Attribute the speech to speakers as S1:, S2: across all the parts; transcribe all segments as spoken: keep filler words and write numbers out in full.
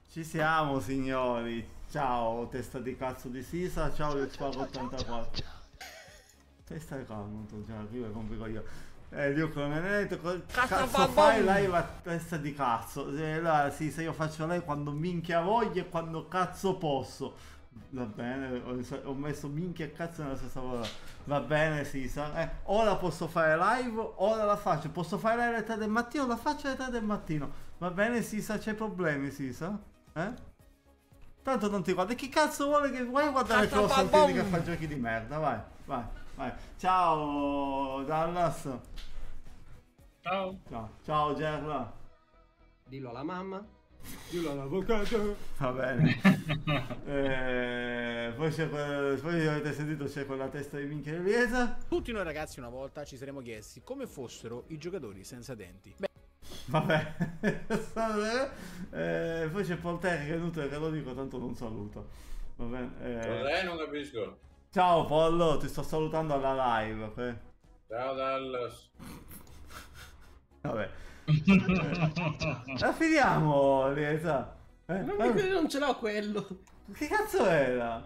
S1: Ci siamo signori, ciao testa di cazzo di Sisa, ciao del Spago ottantaquattro. Testa di calmo, tu già arriva complico io. Eh, Luke non me ne ha detto, co- cazzo fai live a testa di cazzo? Eh, la, sì, se io faccio lei quando minchia voglio e quando cazzo posso. Va bene, ho, ho messo minchia e cazzo nella stessa parola. Va bene, Sisa. Eh, ora posso fare live, ora la faccio. Posso fare live alle tre del mattino, la faccio alle tre del mattino. Va bene, Sisa, c'hai problemi, Sisa? Eh? Tanto non ti guarda. Chi cazzo vuole che vuoi guardare il Costantini che fa giochi di merda? Vai, vai, vai. Ciao Dallas.
S2: Ciao.
S1: Ciao, ciao Gerla.
S3: Dillo alla mamma.
S2: Dillo all'avvocato.
S1: Va bene. eh, poi, c'è quel, poi avete sentito c'è quella testa di minchia di Liesa.
S4: Tutti noi ragazzi una volta ci saremmo chiesti come fossero i giocatori senza denti. Beh,
S1: vabbè. eh, poi c'è Polter che è inutile che lo dico, tanto non saluto. Va bene. Eh,
S5: Cos'è? Non capisco.
S1: ciao Pollo, ti sto salutando alla live. Okay?
S5: Ciao Dallas.
S1: Vabbè. La finiamo, Liesa. Eh?
S3: Non, mi, non ce l'ho quello.
S1: Che cazzo era?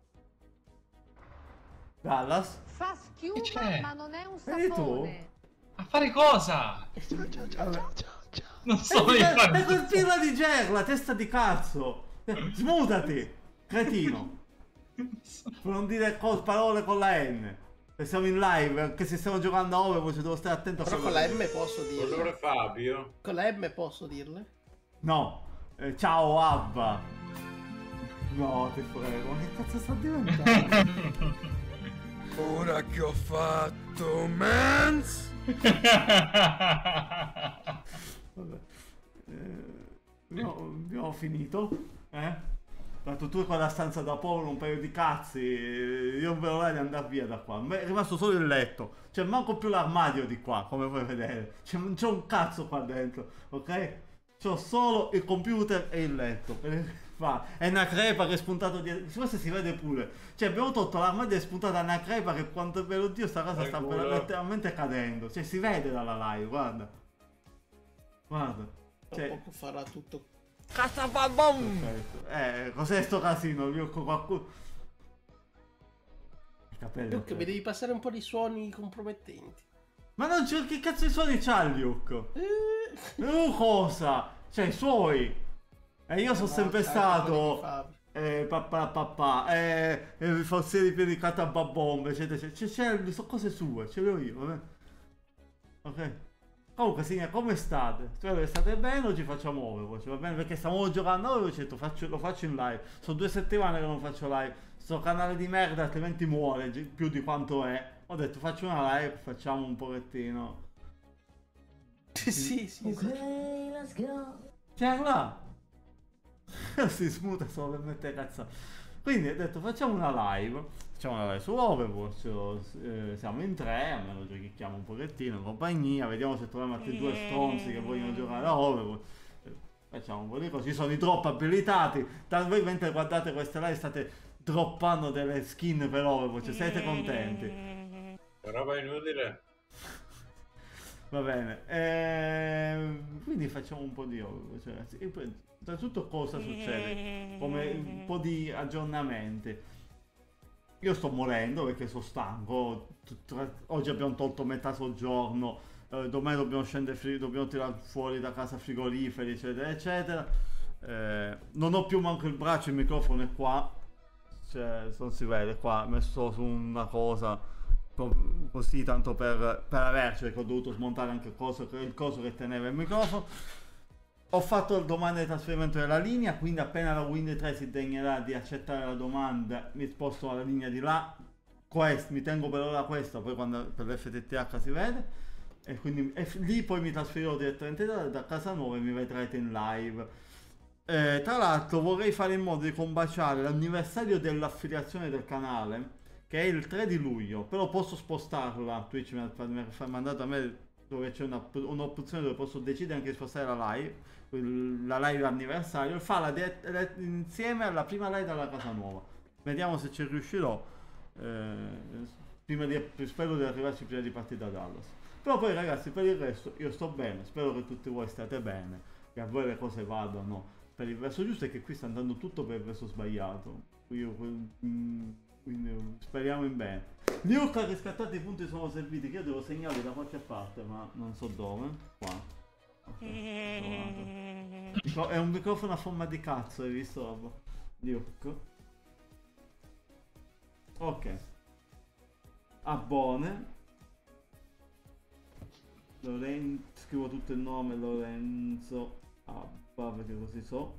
S1: Dallas?
S6: Fa schiuma,
S2: c'è?
S6: ma non è un
S1: Vedi tu?
S6: sapone.
S2: A fare cosa? Non so
S1: Eh,
S2: io
S1: è
S2: fare
S1: quel pirla di Gerla, testa di cazzo. Eh, smutati, cretino. Per non dire col- parole con la N. E siamo in live, anche se stiamo giocando a Overwatch, devo stare attento a
S3: Però
S1: quello
S3: con la
S1: che-
S3: M posso dirle.
S5: Allora Fabio.
S3: Con la M posso dirle.
S1: No. Eh, ciao Abba. No, ti prego, ma che cazzo sta diventando?
S7: Ora che ho fatto mens.
S1: Vabbè. Eh, no, abbiamo finito. Eh? Dato tu con la stanza da povero un paio di cazzi, eh, io non vedo l'ora di andare via da qua. È rimasto solo il letto. C'è manco più l'armadio di qua, come puoi vedere. C'è, non c'è un cazzo qua dentro, ok? C'ho solo il computer e il letto. È una crepa che è spuntato dietro. Forse si vede pure. Cioè abbiamo tolto l'armadio e è spuntata una crepa che quanto ve lo Dio sta casa sta
S5: Culo.
S1: letteralmente cadendo. Cioè si vede dalla live, guarda. Guarda.
S3: Tra
S1: Cioè,
S3: poco farà tutto.
S1: perfetto. Eh, cos'è sto casino? Io con qualcuno. I capelli.
S3: Luke,
S1: ok.
S3: mi devi passare un po' di suoni compromettenti.
S1: Ma non c'è che cazzo di suoni c'ha Luke?
S3: Eh,
S1: Uh, cosa? Cioè i suoi. E io sono
S3: no,
S1: sempre
S3: c'è anche quelli di
S1: stato.
S3: Fabio.
S1: Eh, papà papà. Eh, eh forse di piedi catababombe, eccetera, eccetera. C'è, c'è, sono cose sue, ce le ho io, vabbè. Ok. Comunque signora, come state? Spero che state bene, oggi facciamo Overwatch, va bene? Perché stavamo giocando a Overwatch e ho detto, faccio, lo faccio in live. Sono due settimane che non faccio live. Sto canale di merda altrimenti muore gi- più di quanto è. Ho detto faccio una live, facciamo un pochettino.
S3: Sì, sì, sì.
S1: C'è là! Si smuta solo per mettere cazzo. Quindi ho detto facciamo una live. Facciamo una live su Overwatch. eh, siamo in tre, almeno giochiamo un pochettino in compagnia. Vediamo se troviamo altri due stronzi che vogliono giocare a Overwatch. Eh, Facciamo un po' di cose. Ci sono i drop abilitati. Da voi mentre guardate queste live state droppando delle skin per Overwatch. Siete contenti?
S5: Roba inutile.
S1: Va bene, ehm, quindi facciamo un po' di Overwatch, ragazzi. E poi, innanzitutto cosa succede? Come un po' di aggiornamenti. Io sto morendo perché sono stanco. Tut- Oggi abbiamo tolto metà soggiorno. eh, domani dobbiamo scendere, fri- dobbiamo tirare fuori da casa frigoriferi, eccetera, eccetera. Eh, non ho più manco il braccio, il microfono è qua. Cioè, non si vede qua, messo su una cosa. Co- così tanto per, per averci, perché ho dovuto smontare anche il coso, il coso che teneva il microfono. Ho fatto il domanda di trasferimento della linea, quindi appena la Wind tre si degnerà di accettare la domanda mi sposto alla linea di là. Quest, mi tengo per ora questa, poi quando per l'F T T H si vede, e quindi e f- lì poi mi trasferirò direttamente da, da casa nuova e mi vedrete in live. Eh, tra l'altro vorrei fare in modo di combaciare l'anniversario dell'affiliazione del canale, che è il tre di luglio, però posso spostarla. Twitch mi ha, mi ha mandato a me dove c'è una- un'opzione dove posso decidere anche di spostare la live, il- la live anniversario, e farla de- de- insieme alla prima live dalla casa nuova. Vediamo se ci riuscirò. eh, prima di, spero di arrivarci prima di partire da Dallas. Però poi ragazzi, per il resto io sto bene, spero che tutti voi stiate bene, che a voi le cose vadano per il verso giusto e che qui sta andando tutto per il verso sbagliato. Io, mm, quindi speriamo in bene. Luke ha riscattato, i punti sono serviti, che io devo segnarli da qualche parte, ma non so dove. Qua. Okay, è un microfono a forma di cazzo, hai visto? Luke. Ok. Abbone. Lorenzo, scrivo tutto il nome, Lorenzo Abba, perché così so.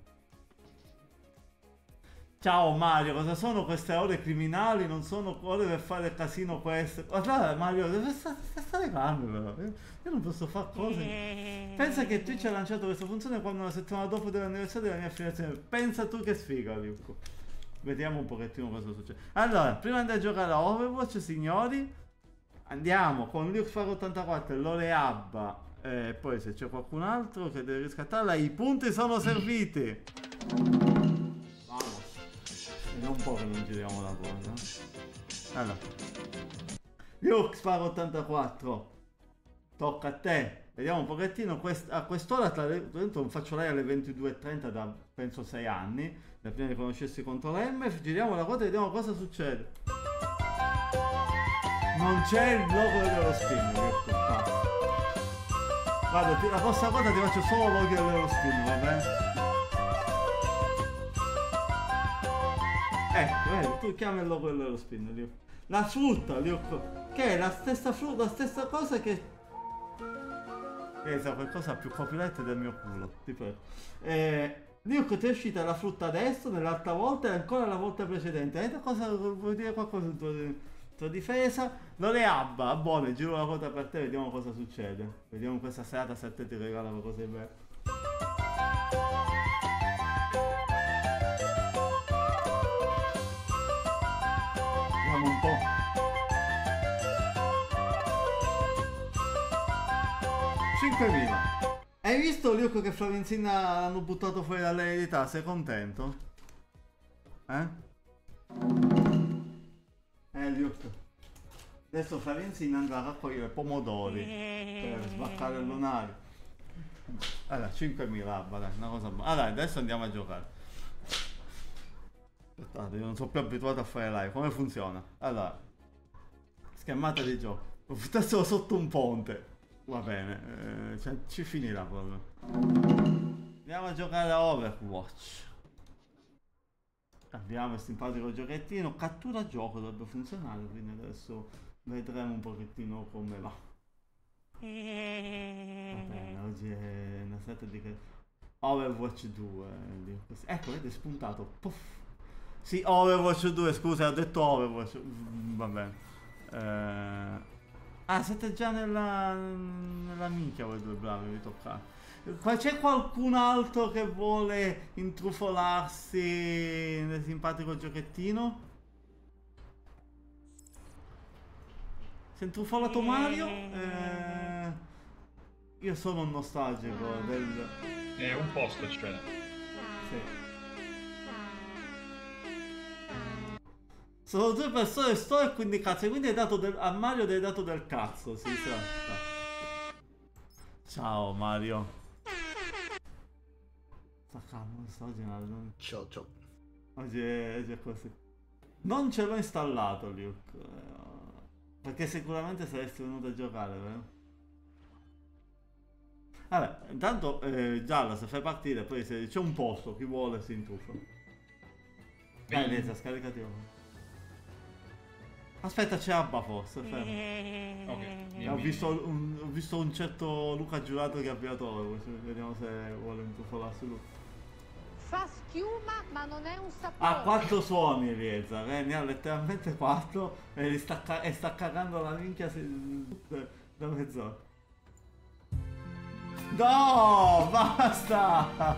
S1: Ciao Mario, cosa sono queste ore criminali? Non sono ore per fare casino queste. Guarda Mario, deve stare, stare calmo però. Io, io non posso fare cose. Pensa che Twitch ha lanciato questa funzione quando una settimana dopo dell'anniversario della mia affiliazione. Pensa tu che sfiga, Luco. Vediamo un pochettino cosa succede. Allora, prima di andare a giocare a Overwatch, signori, andiamo con Luke ottantaquattro e Lore Abba. E poi se c'è qualcun altro che deve riscattarla, i punti sono serviti. È un po' che non giriamo la cosa. Allora, Luke spara ottantaquattro. Tocca a te. Vediamo un pochettino. Quest a quest'ora non faccio lei alle ventidue e trenta da penso sei anni. Da prima di conoscersi contro l'M F. Giriamo la cosa e vediamo cosa succede. Non c'è il logo dell'Eurospin. Guarda, la prossima cosa ti faccio solo logo dell'Eurospin, va bene? Ecco, vedi, tu chiami il logo dell'Eurospin, Luke. La frutta, Luke, che è la stessa frutta, la stessa cosa che... Eh, sa qualcosa più copyright del mio culo, ti prego. Eh, Luke, ti è uscita la frutta adesso, nell'altra volta e ancora la volta precedente. Eh, cosa vuoi dire qualcosa in tua, tua difesa? Lore Abba, buono, giro la cosa per te, vediamo cosa succede. Vediamo questa serata se a te ti regala qualcosa di bello. Un po'. cinquemila. Hai visto Luke che Flavenzina l'hanno buttato fuori dall'eredità? Sei contento? Eh? Eh Luke. Adesso Flavenzina andrà a raccogliere pomodori per sbaccare il lunario. Allora, cinquemila, vabbè, una cosa buona. Allora, adesso andiamo a giocare. Aspettate, io non sono più abituato a fare live. Come funziona? Allora, schermata di gioco. Buttassero sotto un ponte. Va bene, eh, cioè, ci finirà proprio. Andiamo a giocare a Overwatch. Abbiamo il simpatico giochettino. Cattura gioco dovrebbe funzionare, quindi adesso vedremo un pochettino come va. Va bene, oggi è una serata di Overwatch due. Ecco, vedete, spuntato. Puff. Sì, Overwatch due, scusa, ho detto Overwatch. Va bene. Eh... Ah, siete già nella, nella minchia voi due bravi, vi tocca. C'è qualcun altro che vuole intrufolarsi nel simpatico giochettino? Si è intrufolato Mario? Eh... Io sono un nostalgico del...
S2: È un posto, cioè.
S1: Sì. Sono due persone sto e quindi cazzo, quindi hai dato del, a Mario hai dato del cazzo, si sa. Ciao Mario. Sta calmo, sta oggi non...
S3: Ciao ciao.
S1: Oggi è, oggi è così. Non ce l'ho installato Luke. Perché sicuramente saresti venuto a giocare, vero? Vabbè, intanto eh, Gialla se fai partire, poi se c'è un posto, chi vuole si intrufa. Dai Lesa, scaricati ora. Aspetta, c'è Abba forse, fermo.
S2: Ok.
S1: Ho visto, un, ho visto un certo Luca Giurato che ha avviato, vediamo se vuole intrufolarsi lui.
S6: Fa schiuma ma non è un sapore.
S1: Ha quattro suoni Rieza, eh? Ne ha letteralmente quattro e, li sta, e sta cagando la minchia se, da mezz'ora. No, basta!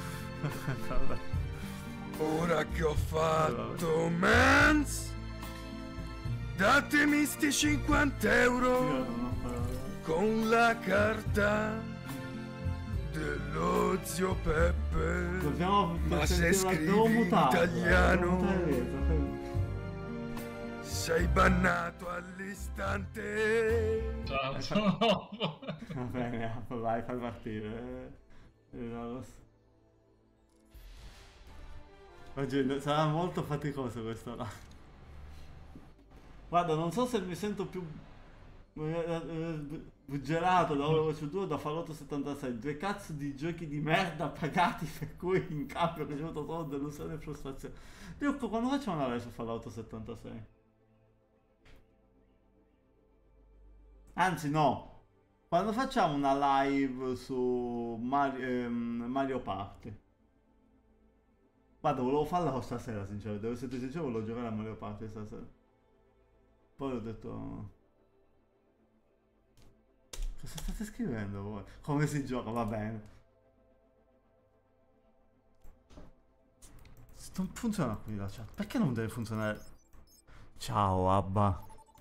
S7: Ora che ho fatto mens, datemi sti cinquanta euro con la carta dello zio Peppe.
S1: Dobbiamo,
S7: ma se scrivi in italiano sei bannato all'istante.
S2: Ciao, ciao.
S1: Va bene, vai, fai partire. Oggi sarà molto faticoso questo là. Guarda, non so se mi sento più gelato da Overwatch due o da Fallout settantasei. Due cazzo di giochi di merda pagati per cui in cambio ho ricevuto solo delusione e frustrazione. Dico, quando facciamo una live su Fallout settantasei? Anzi no, quando facciamo una live su Mario, ehm, Mario Party. Guarda, volevo farla stasera, sinceramente, devo essere sincero, volevo giocare a Mario Party stasera. Poi ho detto... Cosa state scrivendo voi? Come si gioca? Va bene. Non funziona qui la chat. Perché non deve funzionare? Ciao Abba.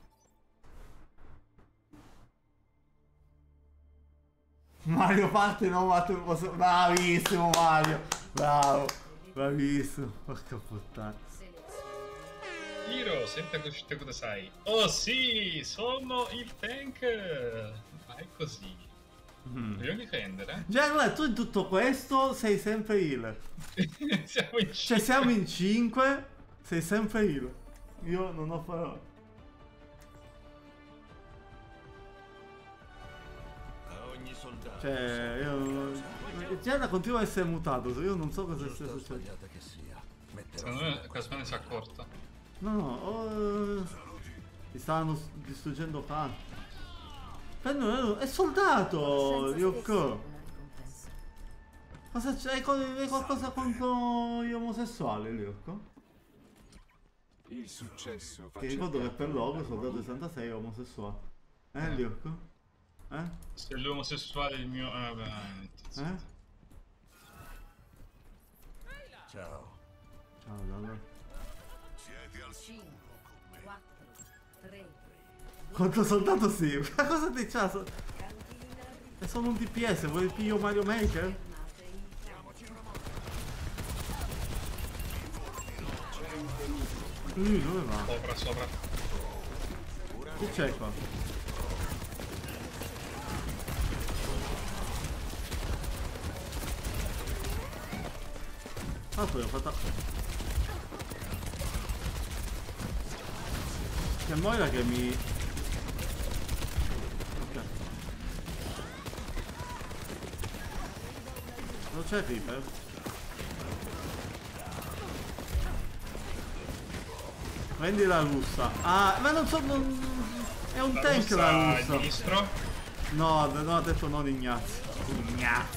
S1: Mario Party no, ma tu posso... Bravissimo Mario. Bravo. Bravissimo. Porca puttana.
S2: Hiro, senta che cosa sai. Oh sì, sono il tank. Ma è così.
S1: Mm.
S2: Dobbiamo difendere.
S1: Cioè, guarda, tu in tutto questo sei sempre healer.
S2: Siamo in
S1: Cioè, siamo in cinque, sei sempre healer. Io non ho parole. Cioè, io... Gianna continua a essere mutato, io non so cosa stia succedendo.
S2: Secondo me questa si è accorta.
S1: No, no, oh, ti stanno distruggendo tanto. Prendo, è soldato, Ryoko. Cosa c'è? Hai qualcosa contro gli omosessuali, Ryoko?
S7: Il successo.
S1: Ti ricordo che per loro il soldato sessantasei è omosessuale. Eh, Ryoko? Eh?
S2: Se l'omosessuale è il mio... Ah, beh,
S1: Eh?
S7: Ciao.
S1: Ciao, allora.
S8: cinque, quattro, tre,
S1: Quanto soldato sì? Ma cosa dici? È solo un D P S, vuoi piglio Mario Maker? Lui dove va?
S2: Sopra, sopra.
S1: Che c'è qua? Ah, poi ho fatto... C'è Moira che mi... Ok. Non c'è Reaper? Prendi la russa. Ah, ma non so... Non... È un
S2: La
S1: tank
S2: russa
S1: la
S2: a
S1: russa.
S2: distro.
S1: No, no, ha detto non Ignazio. Ignazio.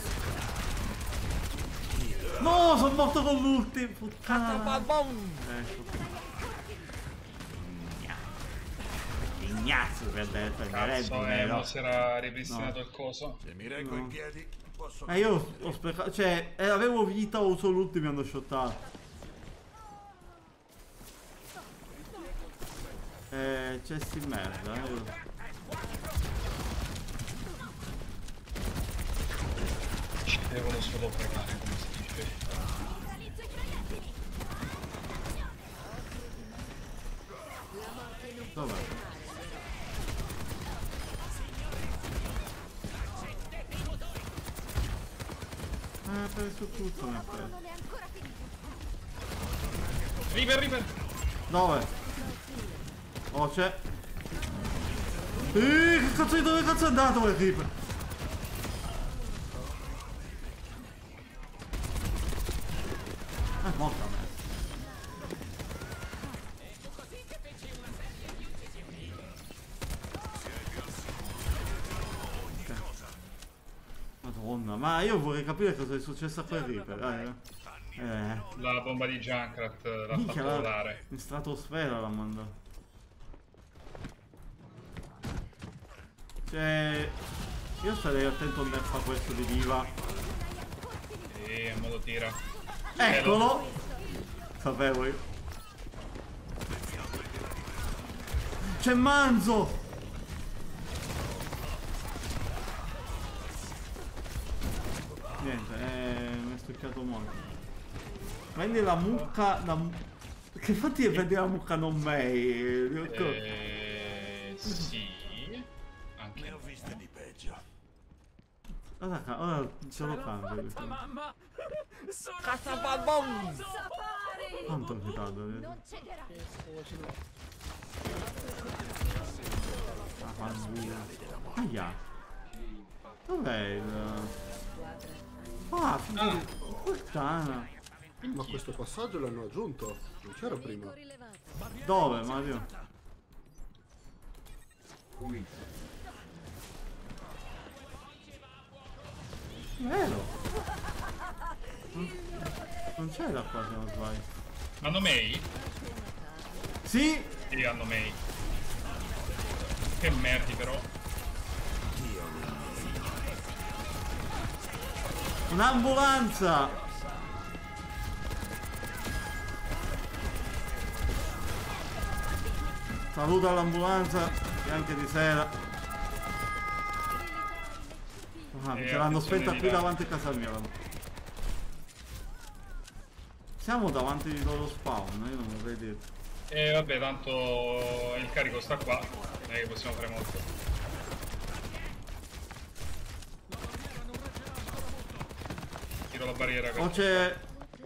S1: No, sono morto con l'ulti. Puttana. Ecco. Ignazio per prenderebbe
S2: Cazzo, eh, non si era ripristinato il coso.
S7: Se mi reggo
S1: No.
S7: in piedi, posso...
S1: Eh, io ho sprecato. Cioè, eh, avevo vita, ho uso l'ultimo e mi hanno shottato. Eh, c'è sti merda, eh. io-
S2: Ci devono solo provare, come si dice.
S1: Dov'è? Eh, ha preso tutto, mi ha preso.
S6: Non è ancora finito.
S2: River, River!
S1: Dove? Oh, c'è. Eeeh, che cazzo di dove cazzo è andato quel Reaper? È morta a me. Ok. Madonna, ma io vorrei capire cosa è successo a quel Reaper. Eh. Eh.
S2: La bomba di Junkrat l'ha
S1: Minchia,
S2: fatto
S1: la-
S2: volare.
S1: in stratosfera l'ha mandato. Cioè, io starei attento a nerf a questo di Diva.
S2: Sì, in modo tira.
S1: Eccolo! Sapevo io. C'è Manzo! Niente, eh, mi è stuccato molto. Prendi la mucca, la mu- Che fatti è prendi la mucca non May?
S2: Eh, sì. Anche
S7: Ne ho viste di peggio.
S1: Ora, ca- ora ce lo cambio.
S9: Mamma! Sono
S4: Cazzo,
S1: Quanto ho fiutato?
S6: Non cederà.
S1: Ah, fanculo. Aia. Dov'è il... Ah, figlio di puttana.
S9: Ma questo passaggio l'hanno aggiunto. Non c'era prima.
S1: Dove, Mario? Vero? Non, non c'era qua se non sbaglio.
S2: Hanno Mei?
S1: Sì!
S2: Sì, hanno Mei. Che merdi però.
S1: Un'ambulanza! Saluto all'ambulanza e anche di sera. Ah,
S2: Eh,
S1: ce l'hanno
S2: attenzione
S1: spenta
S2: di
S1: qui
S2: là.
S1: davanti a casa mia. Siamo davanti di loro spawn, io non vorrei dire.
S2: E vabbè, tanto il carico sta qua. Non è che possiamo fare molto. Tiro la barriera.
S1: O c'è...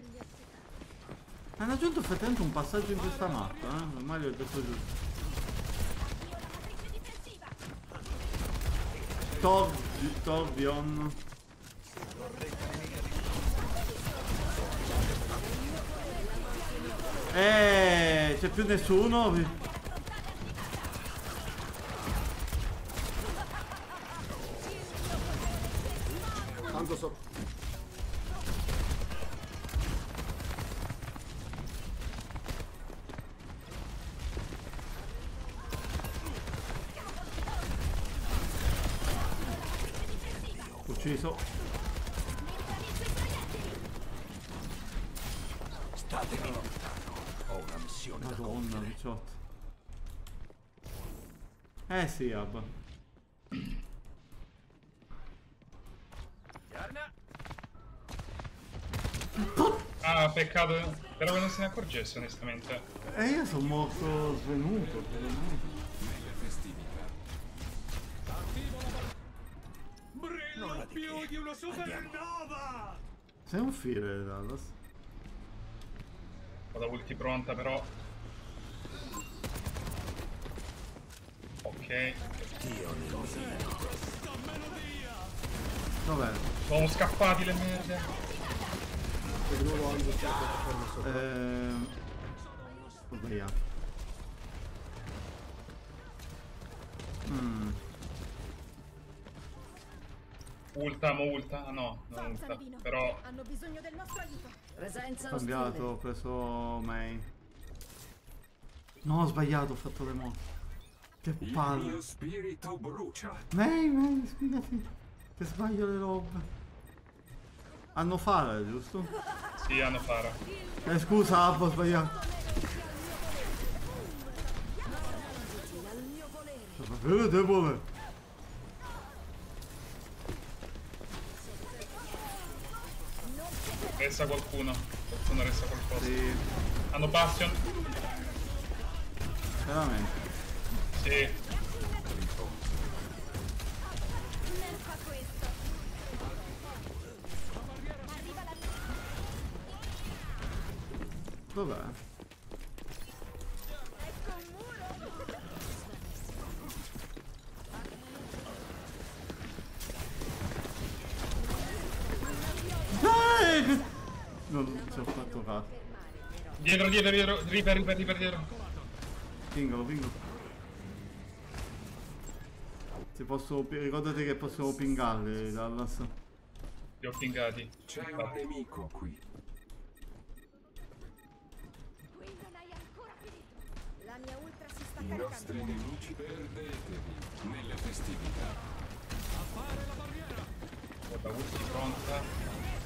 S1: Hanno aggiunto effettivamente un passaggio in questa mappa, eh? Mario ha detto giusto. Tor... Torbion. Eh, c'è più nessuno?
S9: Tanto so.
S1: Ucciso.
S7: Statemi lontano. Ho una missione da
S1: Madonna,
S7: compiere.
S1: diciotto. Eh sì, Abba.
S2: Ah, peccato. Spero che non se ne accorgesse, onestamente.
S1: E io sono morto svenuto.
S7: Non più di una supernova!
S1: Sei un file, Dallas.
S2: Ho la ulti pronta, però. Ok.
S1: Dov'è?
S2: Sono scappati le merde.
S9: E di nuovo Anzo si è fermo sopra.
S1: Ehm... Ho sbagliato. Mm.
S2: Ulta, mo ulta. Ah no, non ulta. Però.
S6: Hanno bisogno del nostro aiuto.
S8: Presenza
S1: Ho cambiato, ho preso May. No, ho sbagliato, ho fatto le mosse. Che palle.
S7: spirito brucia.
S1: May, May, spiegati. Che sbaglio le robe. Hanno fare, giusto?
S2: Sì, hanno Fara.
S1: Eh scusa, Abba, ho sbagliato. Sono davvero debole.
S2: Resta qualcuno. Qualcuno resta qualcosa.
S1: Sì,
S2: Hanno Bastion?
S1: veramente.
S2: Sì.
S1: Dov'è? Dai! che- Non ci ho fatto caso.
S2: Dietro, dietro, dietro. Riper, riper, riper, dietro.
S1: Pingolo, pingolo. Se posso... Ricordati che possiamo pingarli, Dallas.
S2: Li ho pingati.
S7: C'è un nemico qui.
S6: Qui non hai ancora finito. La mia ultra si sta
S7: I
S6: caricando.
S7: nostri nemici perdetevi nelle festività.
S2: Ho la ulti pronta.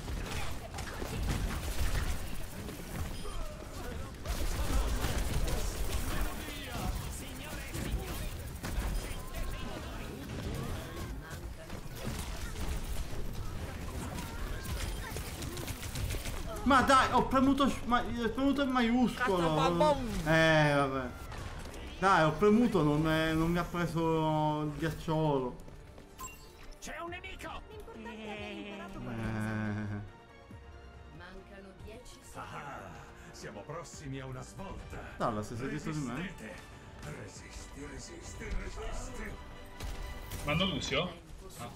S1: Ma dai, ho premuto, ma, ho premuto il maiuscolo. Eh, vabbè. Dai, ho premuto, non, è- non mi ha preso il ghiacciolo.
S4: C'è un nemico!
S1: Eh,
S8: Mancano dieci
S7: Ah, Siamo prossimi a una svolta.
S1: Dalla, sei dietro di me?
S7: Resisti, resisti, resisti.
S2: Mando Lucio? Ah.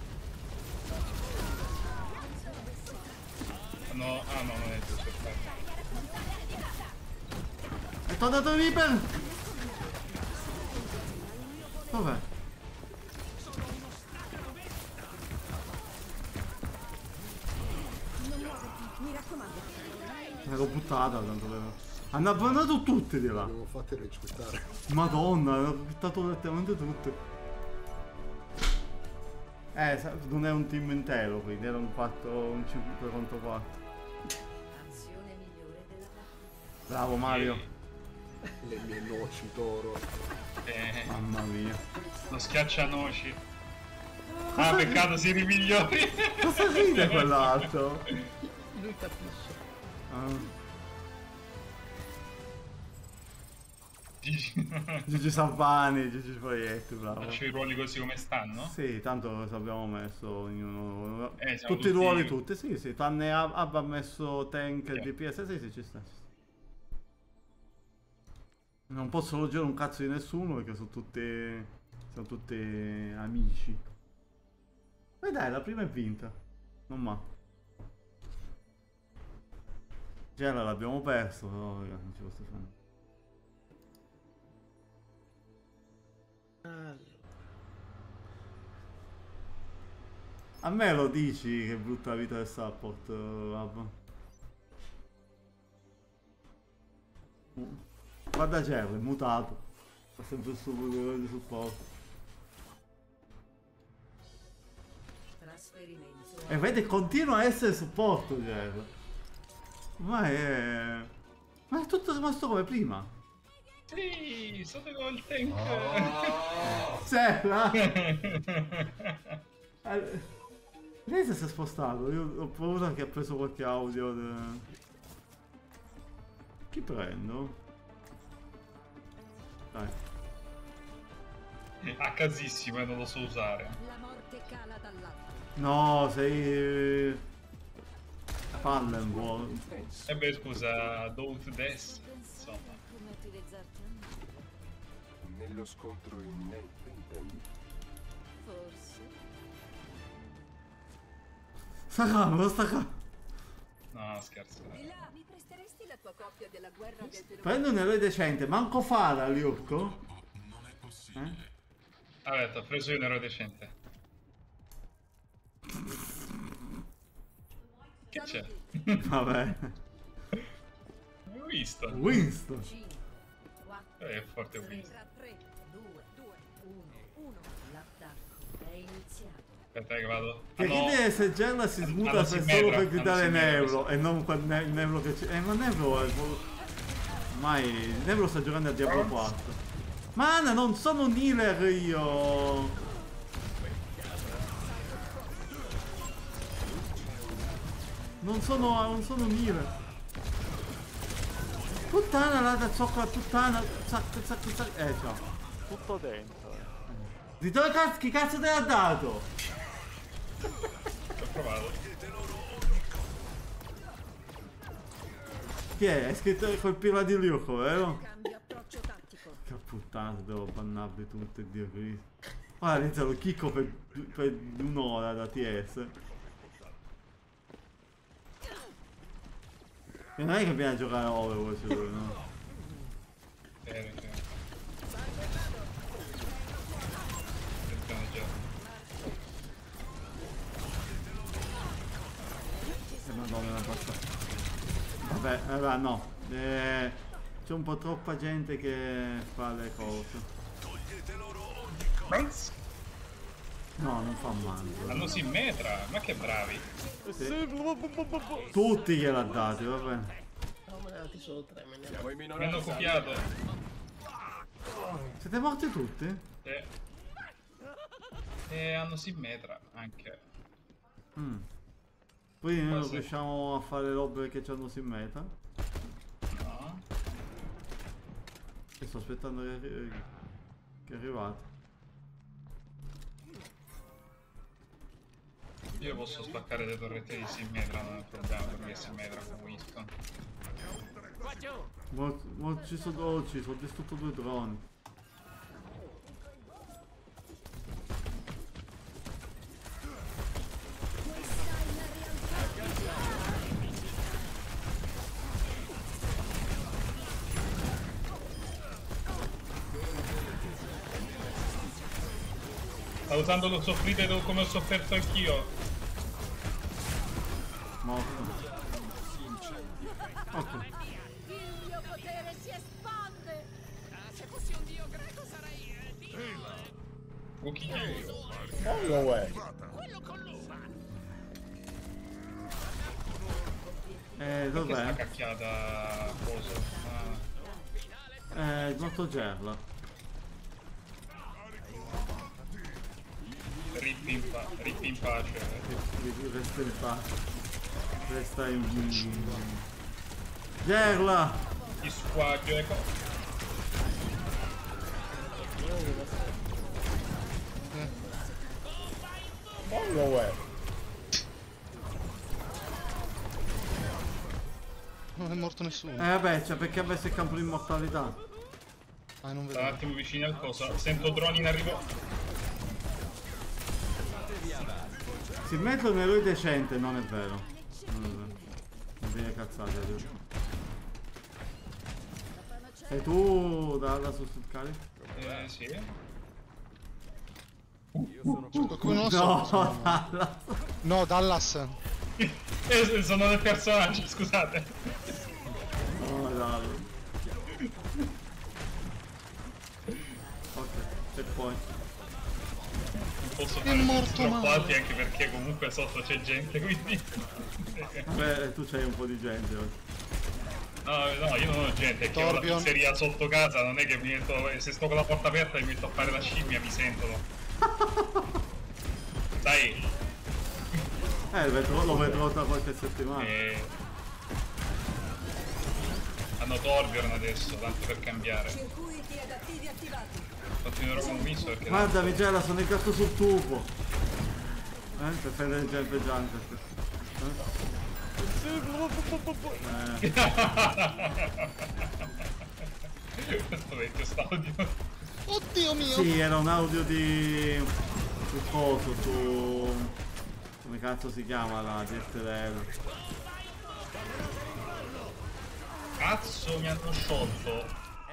S2: No, ah no, non è giusto.
S1: È tornato Viper! Dov'è?
S8: Mi raccomando.
S1: L'ho buttata tanto vero. Hanno abbandonato tutte di là.
S9: Abbiamo fatto rispettare.
S1: Madonna, hanno buttato letteralmente tutte. Eh, sa- non è un team intero, quindi era un quattro, un cinque contro quattro.
S8: Azione migliore della partita.
S1: Bravo Mario.
S9: Le mie noci d'oro.
S2: Eh,
S1: Mamma mia.
S2: lo schiaccianoci. Ah, peccato, si rimigliori.
S1: Cosa ride quell'altro?
S3: Lui capisce.
S1: Ah.
S2: Gigi.
S1: Gigi Salvani, Gigi Proietti, bravo.
S2: Lascio i ruoli così come stanno?
S1: Sì, tanto ci abbiamo messo ognuno.
S2: Eh, siamo
S1: tutti i
S2: tutti-
S1: ruoli, tutti, sì, sì. Tranne Ab Ab ha messo tank e
S2: Ok.
S1: D P S, sì, sì, ci sta. ci sta. Non posso loggere un cazzo di nessuno perché sono tutti. Sono tutti amici. E dai, la prima è vinta. Non ma. Gela l'abbiamo perso, però raga, non ci posso fare.
S3: Allora.
S1: A me lo dici che brutta vita del support, Ab? Guarda Jerry, è mutato. Fa sempre il suo livello di supporto.
S8: Trasferimento.
S1: E vedi, continua a essere supporto Jerry. Ma è... Ma è tutto rimasto come prima.
S2: Sì, sotto con il tank.
S1: C'era! Eh, Lei si è spostato, io ho paura che ha preso qualche audio. De... Chi prendo? Dai.
S2: A casissimo e non lo so usare.
S8: La morte cala dall'alto.
S1: No, sei... Fallenborn.
S2: E beh, scusa, Don't Death. Insomma.
S8: Come utilizzarti?
S7: Nello scontro imminente, intendi?
S8: Forse.
S1: Staccamelo, staccamelo.
S2: No, scherzo.
S8: Di là, mi presteresti la tua coppia della guerra del
S1: Prendi un eroe decente, manco Fara, Liurco. Eh?
S2: Vabbè, ti ho preso io un eroe decente. Che c'è?
S1: Vabbè.
S2: Ho visto.
S1: Winston.
S8: cinque, quattro,
S2: Eh, È forte Winston.
S8: tre, due, uno, uno. L'attacco è iniziato.
S2: Aspetta che vado.
S1: Che
S2: Ah, no.
S1: idea se Gemma si
S2: Hanno
S1: smuta per
S2: simmetra,
S1: solo per
S2: hanno
S1: gridare
S2: simmetra,
S1: Neuro
S2: sì.
S1: e non quel ne- il Neuro che c'è. Eh ma Neuro è. Ormai il Neuro sta giocando a Diablo quattro. Man, non sono un healer io! Non sono. non sono un healer. Puttana la da zoccola, puttana. Zac, zac, zac. Eh ciao.
S10: Tutto dentro.
S1: Di dove cazzo, chi cazzo te l'ha dato?
S2: Ho provato.
S1: Chi è? È scritto col pirla di Liuco, vero?
S8: Cambio approccio tattico.
S1: Che puttana, devo bannarvi tutte, Dio Cristo. Guarda, inizia lo chicco per, per un'ora da T S. E non è che viene a giocare a Overwatch lui, no?
S2: Bene, bene. Attenzione già.
S1: E madonna la passa. Vabbè, vabbè, no. Eh, c'è un po' troppa gente che fa le cose. No, non fa male.
S2: Hanno simmetra, ma che bravi.
S1: Tutti gliel'ha dati, vabbè.
S3: No, me ne ha dati solo tre, me ne ha
S7: Siamo in
S2: Mi hanno
S7: minoranza.
S2: copiato.
S1: Siete morti tutti?
S2: E... e hanno simmetra anche.
S1: Mm. Poi noi non
S2: Quasi.
S1: riusciamo a fare robe che ci hanno simmetra.
S2: No.
S1: E sto aspettando che, arri- che arrivate.
S2: Io posso spaccare le torrette di simmetra, non è un problema per me simmetra con Winston.
S1: Ma, ma ci sono dolci, sono distrutto due droni.
S2: Sta usando lo soffrite come ho sofferto anch'io.
S1: Morto. Ok.
S8: Il mio potere si espande. Se fossi un dio greco sarei
S2: Cucchiaio.
S10: Quello uè.
S8: quello con l'uva.
S1: Eh,
S2: Perché sta
S1: dov'è?
S2: cacchiata coso? Ah.
S1: Eh, il nostro Gerla.
S2: Rippi in, pa rippi in pace. eh.
S1: Resta in pace. Resta in... Gerla!
S2: Ti squaggio, ecco.
S10: Quello uè.
S11: Non è morto nessuno.
S1: Eh vabbè, cioè perché avesse il campo di immortalità.
S11: Ah, non
S2: Sta
S11: vedo.
S2: un attimo vicino al coso. Sento droni in arrivo.
S1: Si mette un eroe decente, non è vero. Non è vero. Non viene cazzate. Dio. Sei tu da, da su sul carico?
S2: Eh, sì.
S11: Qualcuno non lo so.
S1: No,
S11: insomma.
S1: Dallas.
S11: No, Dallas.
S2: Eh, sono del personaggio, scusate.
S1: No, Dallas. Ok, e poi.
S2: Non posso
S11: È
S2: fare
S11: morto
S2: troppo
S11: male.
S2: alti anche perché comunque sotto c'è gente, quindi...
S1: Vabbè, tu c'hai un po' di gente oggi.
S2: No, no, io non ho gente, è che ho la
S11: Torbjorn.
S2: pizzeria sotto casa, non è che mi metto... Se sto con la porta aperta e mi metto a fare la scimmia, mi sentono. Sai,
S1: Eh, lo vedrò, lo vedrò tra qualche settimana.
S2: eh... hanno Torbjorn adesso, tanto per cambiare.
S8: Circuiti adattivi attivati.
S2: Continuerò con Misso perché...
S1: Guarda, Vigela, sono incasso sul tubo. Eh, per fare il gelpeggiante. Eh.
S2: Questo vecchio stadio.
S11: Oddio mio.
S1: Sì, era un audio di... su coso, su... come cazzo si chiama la D S L R?
S2: Cazzo, mi hanno sciolto.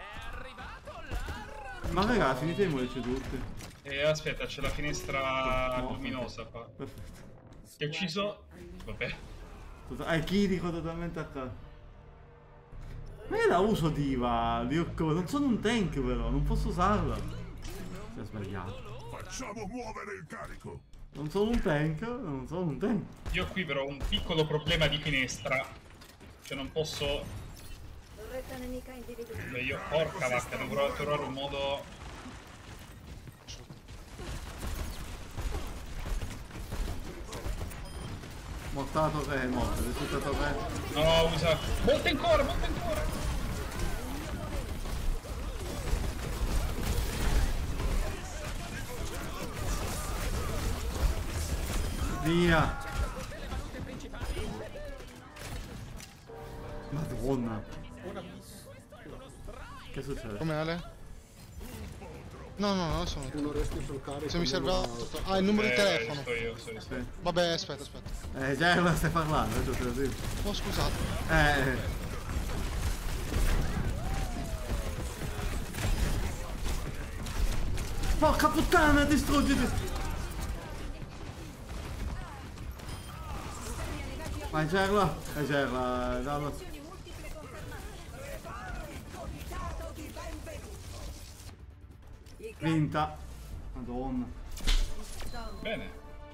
S1: Ma raga, finite i morici tutti.
S2: E aspetta, c'è la finestra
S1: No,
S2: luminosa qua.
S1: Perfetto.
S2: Ti ho ucciso? Vabbè.
S1: Ah, è chirico totalmente a caso. Ma io la uso diva, Liocco, non sono un tank però, non posso usarla. Si è sbagliato.
S7: Facciamo muovere il carico.
S1: Non sono un tank, non sono un tank.
S2: Io qui però ho un piccolo problema di finestra. Cioè non posso...
S8: Torretta nemica individuata.
S2: Beh, io, porca vacca, dovrò trovare un modo...
S1: Mortato, eh, morto, è risultato re.
S2: No, usa... Molte ancora, molte ancora!
S1: Via! Madonna! Che succede?
S11: Come Ale? No, no, no, sono...
S9: Uno resti sul carico.
S11: Se mi serve
S9: uno-
S11: altro... Ah, il numero di
S2: Eh,
S11: telefono.
S2: sto io, sto io.
S1: Sì.
S11: Vabbè, aspetta, aspetta.
S1: Eh, già la stai parlando, io te lo dico.
S11: Oh, scusate.
S1: Eh, eh. Porca puttana, distruggiti! Vai Gerla, eh Gerla, dallo. Vinta. Madonna.
S2: Bene.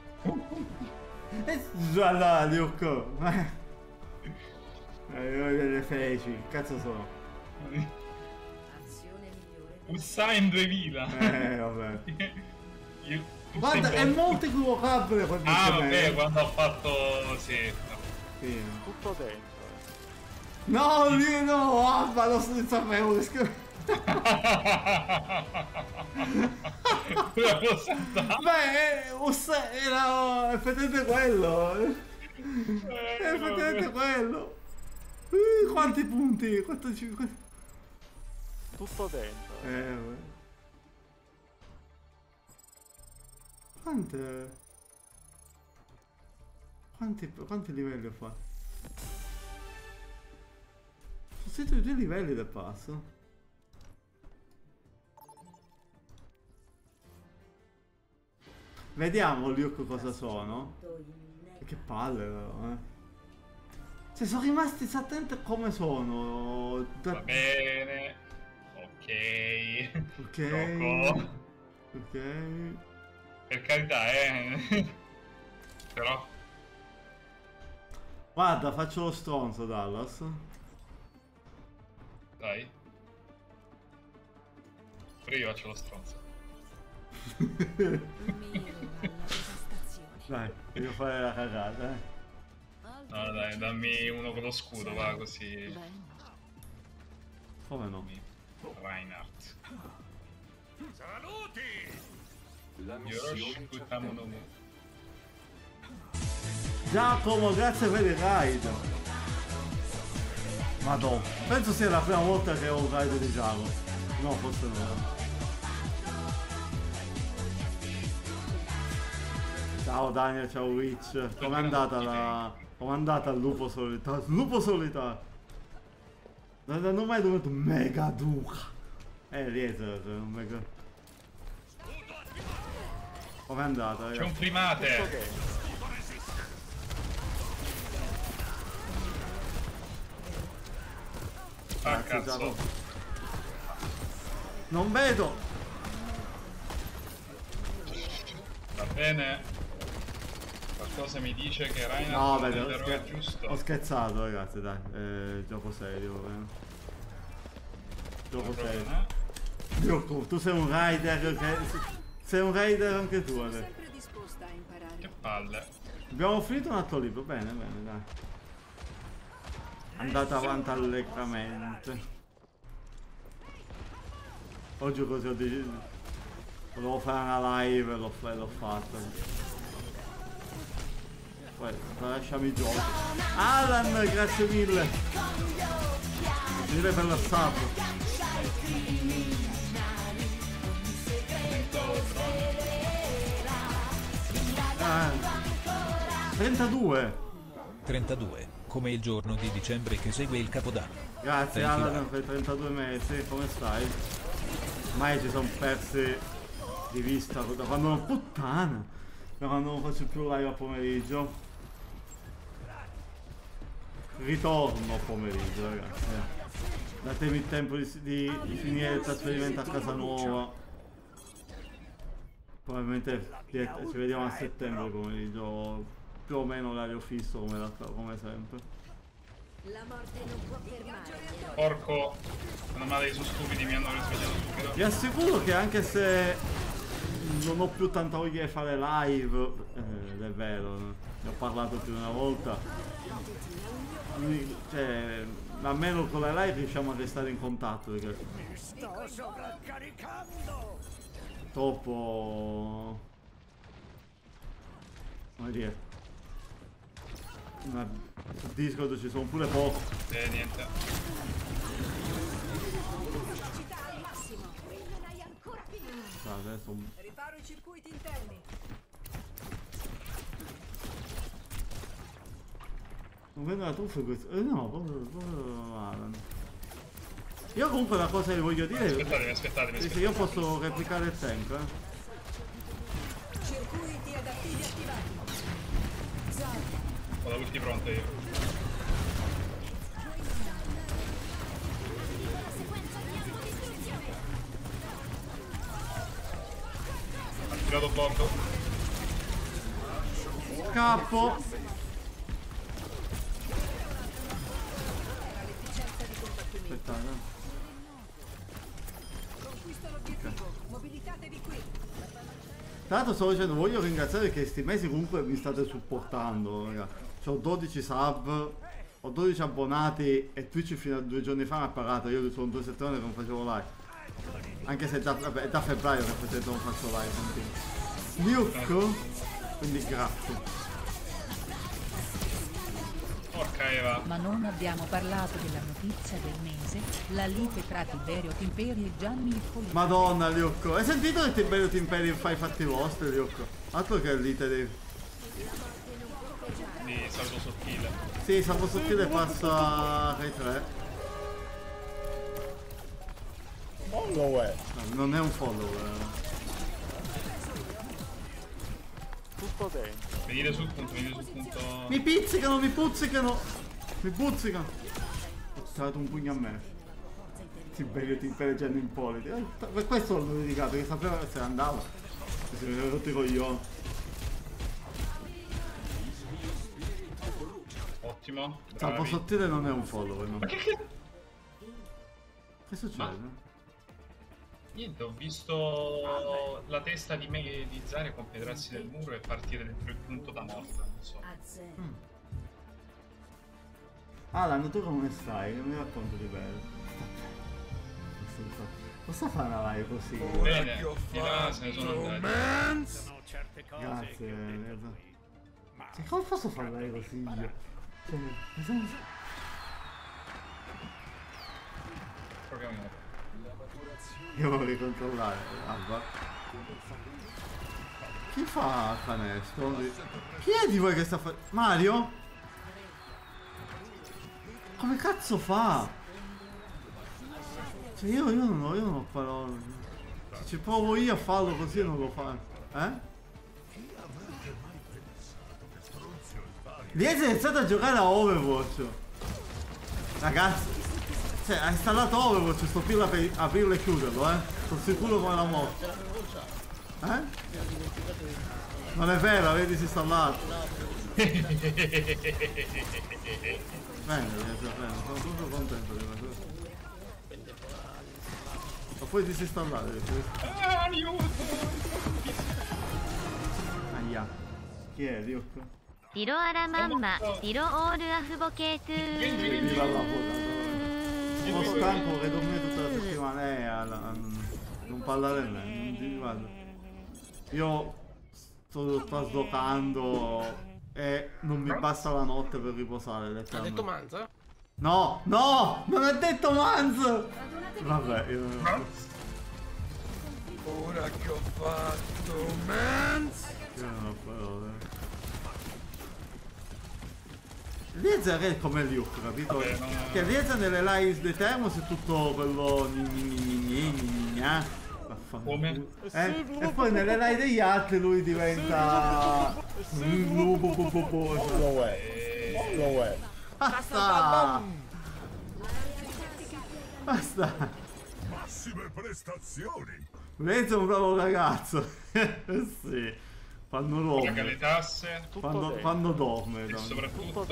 S1: E già Liocco. Eh, io delle feci, che cazzo sono?
S8: Azione migliore.
S2: Usain duemila.
S1: Eh, vabbè.
S2: Io-
S1: Guarda, è
S2: sempre-
S1: molto equivocabile quel
S2: Ah, vabbè,
S1: biglietto.
S2: quando ho fatto... sì.
S1: Sì.
S10: Tutto dentro.
S1: No, io no, Alba, lo so, sapevo che scrive.
S2: Una cosa da-
S1: Beh, Usa- era effettivamente quello. È effettivamente quello. Uh, quanti punti? Quanto ci...
S10: Tutto dentro.
S1: Eh, beh. Quante... Quanti, quanti livelli ho fatto? Sono stati due livelli del passo. Vediamo Luke cosa sono. Che palle però, eh. Cioè sono rimasti esattamente come sono. Da...
S2: Va bene. Ok.
S1: Ok.
S2: Gioco.
S1: Ok.
S2: Per carità, eh. Però.
S1: Guarda, faccio lo stronzo, Dallas.
S2: Dai. Pure io faccio lo stronzo.
S1: Dai, devo fare la cagata, eh.
S2: No, dai, dammi uno con lo scudo, va così.
S1: Come no?
S2: Reinhardt.
S7: Saluti! La
S2: missione
S1: Giacomo, grazie per il raid. Madonna, penso sia la prima volta che ho un raid di Giacomo. No, forse no. Ciao Daniel, ciao Rich. Com'è andata la... Com'è andata il lupo solitario? Lupo solitario! Non hanno mai dovuto mega duca. Eh, lieto, un mega... Com'è andata?
S2: C'è un primate! Ah,
S1: Grazie,
S2: cazzo.
S1: Giacomo. Non vedo!
S2: Va bene. Qualcosa mi dice che Reinhardt
S1: No,
S2: è
S1: beh, ho,
S2: l'eroe
S1: scher-
S2: giusto.
S1: ho scherzato ragazzi, dai, eh, gioco serio. Eh. Gioco serio.
S2: Eh?
S1: Gioco, tu sei un rider, che... sei un rider anche tu adesso.
S2: Che palle.
S1: Abbiamo finito un atto libro, bene, bene, dai. Andate avanti allegramente. Oggi così ho deciso. Volevo fare una live e l'ho, l'ho fatta. Poi lasciami i giochi. Alan, grazie mille. Mille per la sub. Ah, trentadue.
S12: trentadue, come il giorno di dicembre che segue il Capodanno.
S1: Grazie
S12: Thank you,
S1: Alan per trentadue mesi, come stai? Mai ci sono persi di vista da quando non puttana. Da quando non faccio più live a pomeriggio. Ritorno a pomeriggio ragazzi. Datemi il tempo di, di, di finire il trasferimento a casa nuova. Probabilmente ci vediamo a settembre pomeriggio. Più o meno orario fisso come, la, come sempre.
S8: La morte non può fermare.
S2: Porco. Meno male che sono stupidi, mi hanno risvegliato subito.
S1: Vi assicuro che anche se non ho più tanta voglia di fare live, eh, è vero, ne ho parlato più di una volta, cioè, almeno con la live riusciamo a restare in contatto perché
S8: Sto sovraccaricando.
S1: troppo, come dire, una, su Discord ci sono pure poco.
S2: Eh, niente.
S1: Ah, adesso...
S8: Riparo i circuiti interni.
S1: Non vedo la truffa questo. Eh no, proprio, proprio Alan. Io comunque la cosa che voglio dire.
S2: Aspettatemi, aspettatemi.
S1: Sì, sì, io posso replicare il tank, eh.
S8: Circuiti adattivi attivati.
S2: Ho la ulti pronta io. Ha tirato poco.
S1: Scappo. Aspettate. Tra l'altro stavo dicendo, voglio ringraziare che questi mesi comunque mi state supportando, raga. C'ho dodici sub, ho dodici abbonati e Twitch fino a due giorni fa mi ha pagato, io sono due settimane che non facevo live. Anche se è da, vabbè, è da febbraio che effettivamente non faccio live, continua. Luke, quindi grazie.
S2: Ok. Eva.
S13: Ma non abbiamo parlato della notizia del mese, la lite tra Tiberio Timperi e Gianni Ippolito.
S1: Madonna, Liocco. Hai sentito che Tiberio Timperi fa i fatti vostri, Liocco? Altro che lite dei...
S2: Di salvo sottile.
S1: Sì, salvo sottile passa ai tre.
S14: Follower.
S1: No, non è un follower.
S10: Tutto dentro.
S2: Venite sul punto, venite sul punto.
S1: Mi pizzicano, mi puzzicano. Mi puzzicano. Ho tirato un pugno a me. Tiberio Timperi Gianni Ippolito. Eh, per questo l'ho dedicato, che sapeva che se ne andava. Si mi aveva rotto i coglioni.
S2: Ottimo.
S1: Salvo sottile non è un follower, no.
S2: Ma che che...
S1: Che succede?
S2: Ma... Niente, ho visto la testa di me di Zarya compenetrarsi nel muro e partire dentro il punto da morta, non so.
S1: Mm. Alan, tu come stai? Che mi racconti di bello? Cosa fa una live così?
S2: Bene, di là se ne sono andati.
S1: Grazie. Cioè, come posso fare così io? Cioè, mi sono...
S2: Proviamo.
S1: Io vorrei controllare, Alba. Chi fa canestro? Chi è di voi che sta facendo? Mario? Come cazzo fa? Cioè io, io, non, ho, io non ho parole. Se ci provo io a farlo così non lo fa. Eh? Liese è iniziato a giocare a Overwatch. Ragazzi. Cioè, ha installato Overwatch, sto più per aprirlo e chiuderlo, eh? Sono sicuro come la morte. Eh? Non è vero, l'avete disinstallato. Bene, bene, sono tutto contento di questo. Lo puoi disinstallare. Aia. Chi è, Ryuk?
S15: リロアラマンマ、リロオールアフボケトゥー。
S1: Viva la puta. Sono stanco, vorrei dormire tutta la settimana, eh, Alan, non parlare a me, non ti guarda. Io sto trasloccando e non mi basta la notte per riposare.
S3: Ha detto Manza?
S1: No, no, non ha detto Manz! Vabbè, io non ho...
S14: Ora che ho fatto Manz!
S1: Io non ho parole. Lieza è come Luke, capito?
S2: Vabbè, no, no, no.
S1: Che Lieza nelle live dei Termos è tutto quello
S2: come?
S1: Eh? E poi nelle live degli altri lui diventa
S14: Lo è. Lo è.
S1: Basta! Basta!
S16: Massime prestazioni!
S1: Lieza è un bravo ragazzo. Sì. Quando dorme.
S2: Paga le tasse.
S1: Quando, quando dorme.
S2: E soprattutto.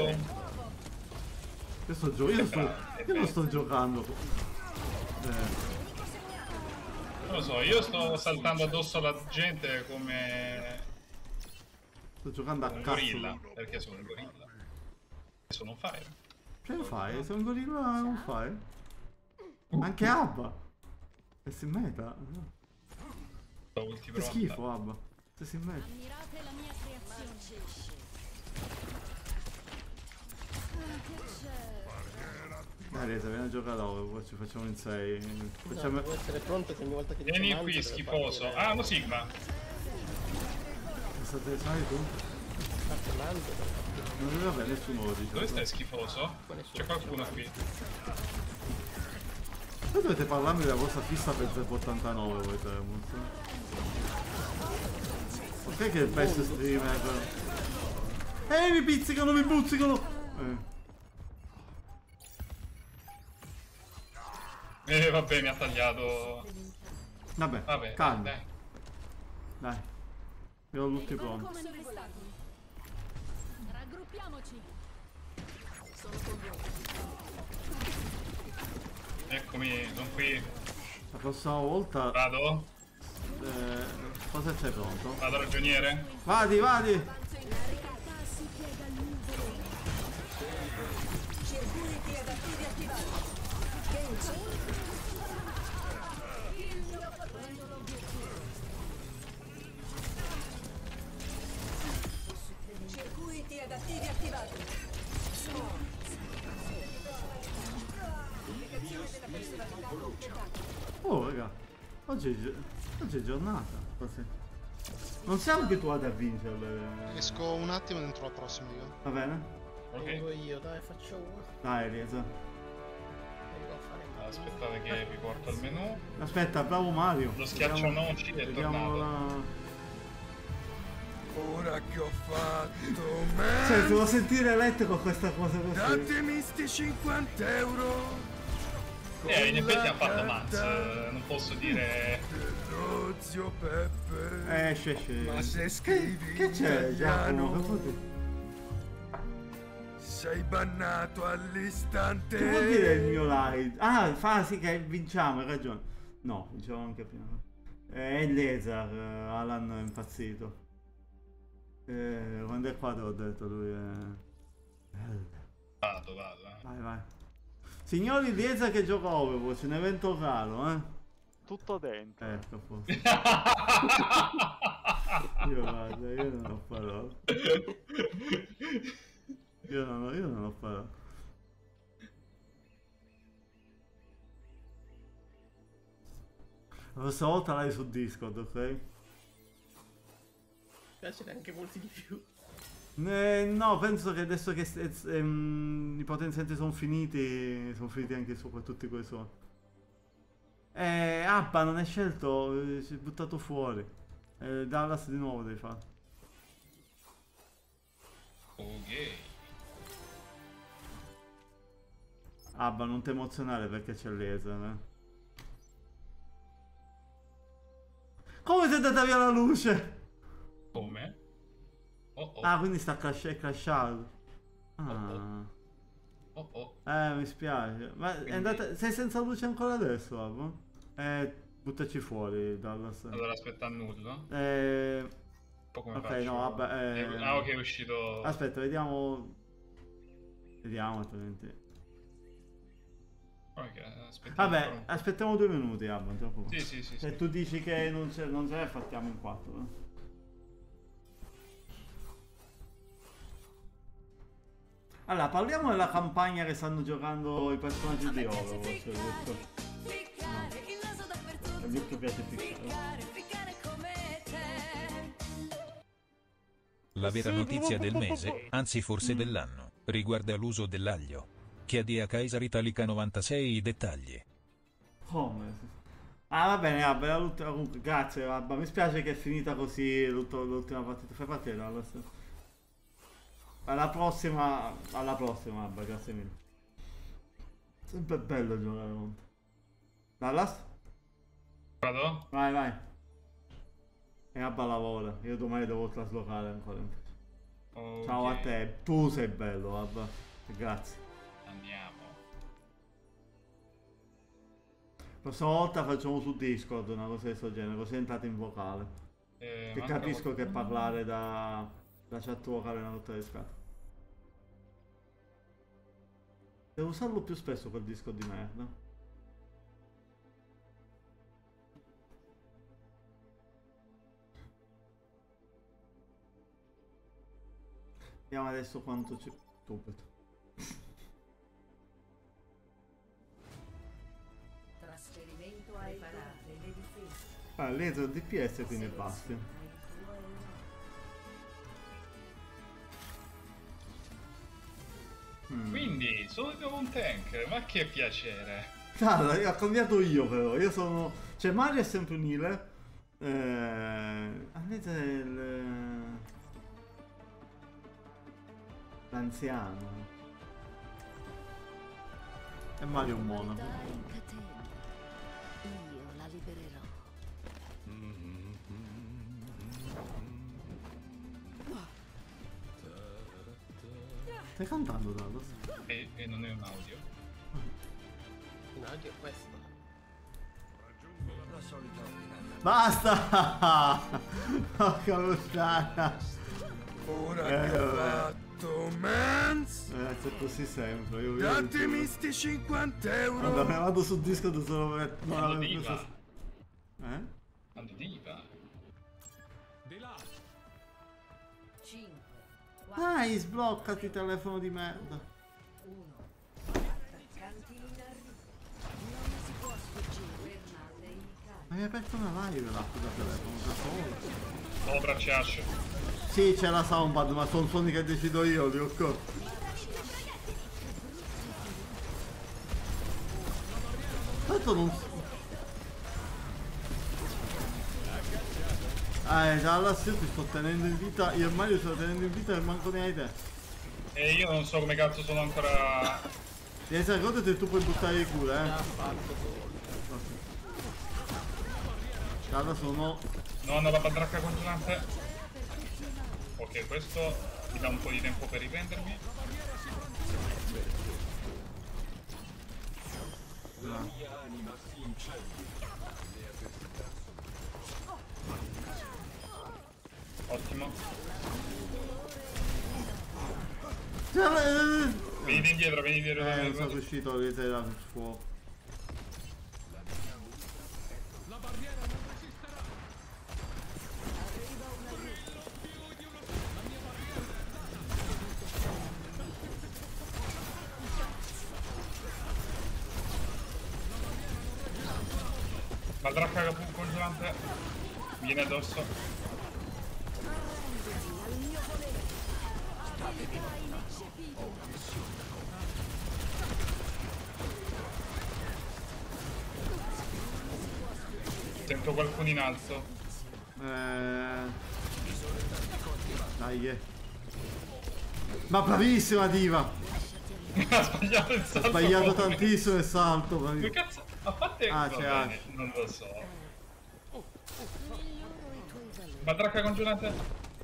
S1: Io sto giocando. Io, sto, io non sto giocando. Eh.
S2: Non lo so, io sto saltando addosso alla gente come.
S1: Sto giocando a
S2: un
S1: cazzo.
S2: gorilla. Perché sono un gorilla. Sono un fire.
S1: Che un fire? Sei un gorilla è un fire? Anche Abba. E si meta. Che schifo Abba. Se si mette.
S8: Ammirate la mia creazione.
S1: Dai Resa, vieni a giocare Overwatch, ci facciamo in sei. Facciamo...
S3: No, devo essere pronto che ogni volta che
S2: vieni qui schifoso. Ah, uno Sigma.
S1: Cosa te sai tu? Non deve avere nessuno lo dice.
S2: Dove stai schifoso? C'è qualcuno qui.
S1: Voi dovete parlarmi della vostra fissa per zero virgola ottantanove voi Termos. Ok che è il best streamer. Ehi mi pizzicano, mi buzzicano!
S2: Eh. Eh vabbè mi ha tagliato.
S1: Vabbè,
S2: vabbè
S1: calma.
S2: Dai.
S1: Dai. Io ho tutti pronti.
S8: Raggruppiamoci.
S2: Eccomi, sono qui.
S1: La prossima volta...
S2: Vado?
S1: Eh, cosa c'è pronto?
S2: Vado ragioniere?
S1: Vadi, vadi!
S8: Circuiti adattivi attivati. Circuiti adattivi attivati.
S1: Oh, raga. Oggi è, gi- oggi è giornata. Così. Non sai che tu vada a vincere.
S11: Esco un attimo e entro la prossima io.
S1: Va bene?
S3: Vengo io, dai, faccio uno.
S1: Dai, Elisa.
S3: Vengo a fare il
S2: Aspettate che vi porto al menù.
S1: Aspetta, bravo Mario.
S2: Lo schiaccianoci è
S1: Vediamo
S2: tornato.
S1: la...
S14: Ora che ho fatto, man.
S1: Cioè, devo sentire letto con questa cosa così.
S14: Datemi sti cinquanta euro.
S2: Eh, in effetti ha fatto Max, eh, non posso dire...
S14: Dello zio Peppe.
S1: Eh, esce, esce.
S14: Ma se scrivi
S1: Che c'è, Giacomo? Che vuol dire?
S14: Sei bannato all'istante.
S1: Che vuol dire il mio like? Ah, fa sì che vinciamo, hai ragione. No, vinciamo anche prima. È il laser, eh, Alan è impazzito. Eh, quando è qua te l'ho detto, lui è...
S2: Vado, vado. Eh.
S1: Vai, vai. Signori, Liesa che gioca Overwatch, un evento raro, eh?
S10: Tutto dentro.
S1: Ecco, forse. Io guarda, io non ho parole. Io non ho, io non ho parole. La prossima volta l'hai su Discord, ok?
S3: Mi piace neanche molti di più.
S1: Eh, no, penso che adesso che eh, ehm, i potenzianti sono finiti, sono finiti anche su per tutti quei soldi. Eh, Abba non è scelto, eh, si è buttato fuori. Eh, Dallas di nuovo devi fare.
S2: Ok.
S1: Abba, non ti emozionare perché c'è laser, eh. Come ti è andata via la luce?
S2: Come? Oh oh.
S1: Ah, quindi sta crash- è crashato. Ah.
S2: Oh oh.
S1: Eh, mi spiace. Ma
S2: Quindi...
S1: è andata... sei senza luce ancora adesso, Abba? Eh, buttaci fuori, Dallas.
S2: Allora aspetta, annullo.
S1: Eh...
S2: Poi come
S1: ok,
S2: faccio?
S1: no, vabbè. Eh...
S2: Ah, ok, è uscito...
S1: Aspetta, vediamo... Vediamo, altrimenti...
S2: Okay, aspettiamo
S1: vabbè,
S2: un po'.
S1: aspettiamo due minuti, Abba. Troppo.
S2: Sì, sì, sì.
S1: Se
S2: sì.
S1: tu dici che non c'è, non c'è, fattiamo in quattro. Eh. Allora, parliamo della campagna che stanno giocando i personaggi di Overwatch. No. A Virtu piace ficcare.
S12: La vera notizia del mese, anzi forse dell'anno, riguarda l'uso dell'aglio. Chiedi a Kaiser Italica novantasei i dettagli.
S1: Come? Ah, va bene, vabbè, la l'ultima, comunque, grazie, Abba. Mi spiace che è finita così l'ultima partita. Fai partire, Dallas. Alla prossima, alla prossima, Abba, grazie mille. Sempre bello giocare con te. Dallas?
S2: Vado?
S1: Vai, vai. E Abba lavora, io domani devo traslocare ancora in più.
S2: Okay.
S1: Ciao a te, tu sei bello, Abba. Grazie.
S2: Andiamo.
S1: La prossima volta facciamo su Discord una cosa di questo genere, così entrate in vocale.
S2: Eh,
S1: che capisco che parlare da, da chat vocale è una rotta di scatole. Devo usarlo più spesso quel disco di merda. Vediamo adesso quanto c'è. Stupido.
S13: Trasferimento ai parate, le difese.
S1: Ah, laser D P S quindi basta. Mm.
S2: Quindi, sono di nuovo un tank, ma che piacere.
S1: Guarda, io ho cambiato io però, io sono... Cioè Mario è sempre un healer. Eh... A laser è il... L'anziano. E Mario è un mono.
S8: Io la libererò.
S1: Stai cantando, Dallas?
S2: E, e non è un audio.
S3: In audio questo.
S1: Basta! Porca puttana!
S14: Ora
S1: Eh,
S14: che ho
S1: vabbè.
S14: fatto, mans.
S1: Eh, c'è così sempre. Io, io,
S14: Datemi sti cinquanta euro.
S1: Vabbè, vado su Discord solo per non
S2: Quando
S1: aver
S2: diva.
S1: preso... Eh?
S2: Quando diva.
S10: Di là.
S13: cinque,
S1: Dai, sbloccati il telefono di merda.
S13: uno. Attaccanti in arrivo. Non si può sfuggire.
S1: Ma hai aperto una live l'app da telefono da solo?
S2: Sopra c'è Ash.
S1: Sì, c'è la soundpad, ma sono suoni che decido io, Liocco. Tanto non... Eh, Dallas, io ti sto tenendo in vita, io e Mario sto tenendo in vita e manco ne hai te.
S2: E io non so come cazzo sono ancora...
S1: Devi essere conto che tu puoi buttare i culo, eh. Dallas sono...
S2: Non hanno la padracca congelante. Ok, questo mi dà un po' di tempo per riprendermi.
S1: No.
S2: Ottimo.
S1: Cioè,
S2: Venite indietro, venite indietro.
S1: Eh, non sono riuscito a vedere la fuoco.
S2: Badracca congelante. Viene addosso. Sento qualcuno in alto.
S1: Eh... Dai, eh. Ma bravissima Diva!
S2: Ha sbagliato il salto.
S1: Ha sbagliato
S2: come.
S1: tantissimo il salto.
S2: Che cazzo? A parte...
S1: Ah,
S2: va
S1: c'è
S2: bene,
S1: Ash.
S2: non lo so. Badracca congelante.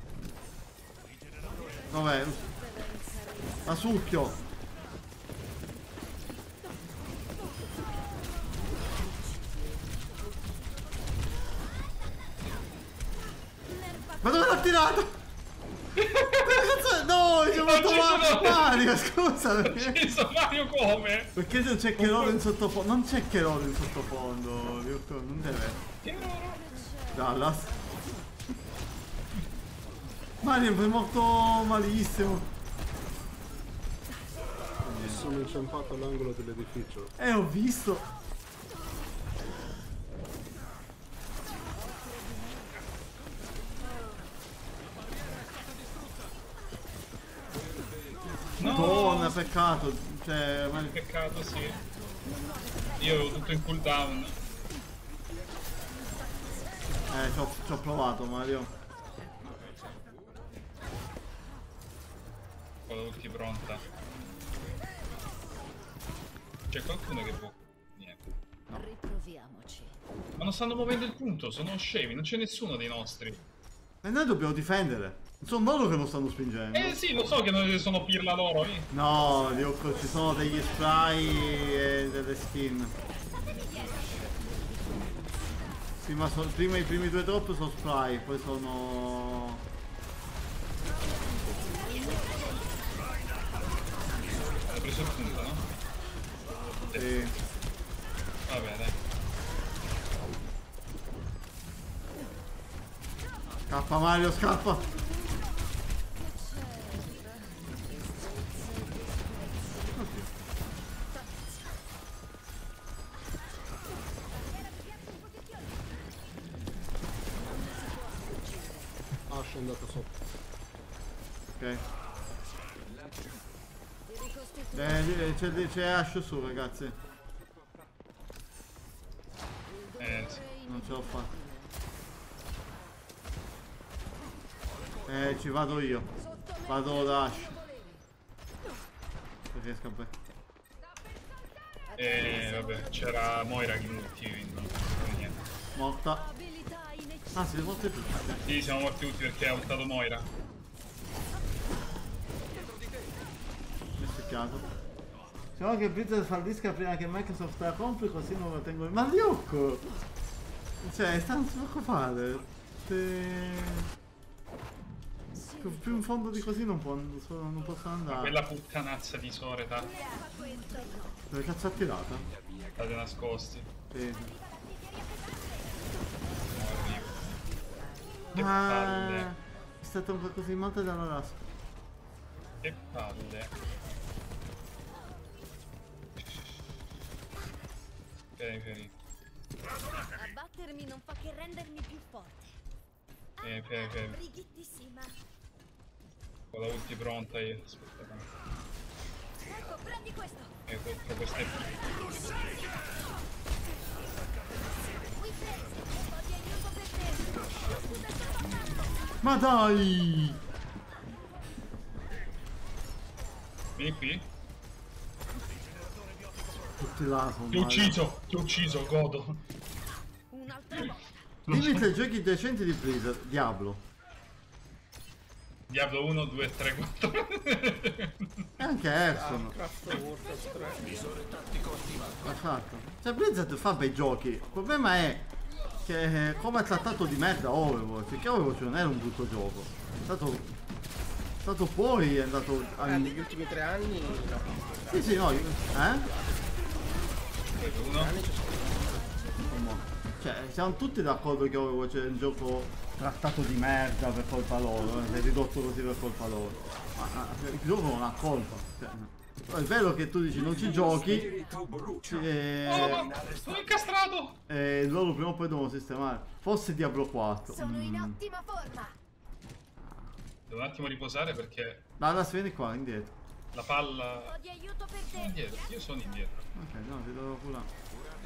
S1: Dov'è? La succhio! Ma dove l'ha tirato? No, c'è molto Mario, Mario, scusa perché...
S2: Mario come?
S1: Perché non c'è Cherolo in sottofondo? Non c'è Cherolo in sottofondo, Ryoko, non deve...
S2: Cherolo?
S1: Dallas. Mario è morto malissimo.
S9: Sono inciampato all'angolo dell'edificio.
S1: Eh, ho visto.
S2: No.
S1: Madonna, peccato. Cioè, ma...
S2: Peccato, sì. Io avevo tutto in cooldown.
S1: Eh, ci ho, ci ho provato, Mario.
S2: Ho l'ulti pronta. C'è qualcuno che può... Niente.
S1: No.
S8: Riproviamoci.
S2: Ma non stanno muovendo il punto, sono scemi, non c'è nessuno dei nostri.
S1: E noi dobbiamo difendere. Sono loro che non stanno spingendo.
S2: Eh sì, lo so che noi sono pirla loro. Eh.
S1: No, Ryoko, ci sono degli spray e delle skin. Sì, ma sono, prima i primi due drop sono spray, poi sono...
S2: Hai preso il punto, no?
S1: Sì.
S2: Vabbè, dai.
S1: Scappa Mario, scappa!
S9: Ash è andato sotto.
S1: Ok. Eh, c'è, c'è Ash su, ragazzi.
S2: Eh, sì.
S1: Non ce l'ho fatta. Eh, ci vado io. Vado da Ash. Se riesco a bene.
S2: Eh, vabbè, c'era Moira che multi, quindi non niente.
S1: Morta. Ah, siete morti tutti?
S2: Sì, siamo morti tutti perché ha ultato Moira.
S1: Mi è seccato. Diciamo che Blizzard fallisca prima che Microsoft la compri, così non lo tengo in... Ma Liocco! Cioè, stanno poco fare. Se... Più in fondo di così non, può, non posso andare.
S2: Ma quella puttanazza di Soreta.
S1: Dove cazzo ha tirato?
S2: State nascosti.
S1: Sì.
S2: Che
S1: Ma...
S2: palle.
S1: È stato un po' così male dalla rasca.
S2: Che palle. Periferi.
S17: Battermi non fa che rendermi più forte.
S2: Eh, ok, ok.
S17: Righissima.
S2: Ho la ulti pronta io. Aspetta.
S17: Ecco, prendi questo.
S2: E contro queste.
S1: Ma dai!
S2: Vieni qui.
S1: Tutti là sono
S2: Ti ho ucciso, ti ho ucciso, godo.
S1: Dimmi se giochi decenti di Blizzard. Diablo.
S2: Diablo uno, due, tre, quattro.
S1: E anche Hearthstone. L'ha fatto. Cioè Blizzard fa bei giochi. Il problema è che come ha trattato di merda Overwatch. Perché Overwatch non era un brutto gioco. È stato. È stato poi è andato.
S3: Ah,
S1: a...
S3: negli ultimi tre anni no.
S1: Sì sì no. Eh?
S2: Uno.
S1: Cioè, siamo tutti d'accordo che Overwatch è un gioco trattato di merda per colpa loro, eh? È ridotto così per colpa loro. Ma, ma il gioco non ha colpa. Cioè, è vero che tu dici non ci giochi. E...
S2: Oh, sono incastrato!
S1: E loro prima o poi devono sistemare. Forse Diablo quattro.
S17: Sono in
S1: Mm.
S17: ottima forma.
S2: Devo un attimo riposare perché
S1: Dallas, vieni qua, indietro.
S2: la palla.
S17: Ho di aiuto per te.
S2: Indietro, io sono indietro.
S1: Ok, no, ti devo curare.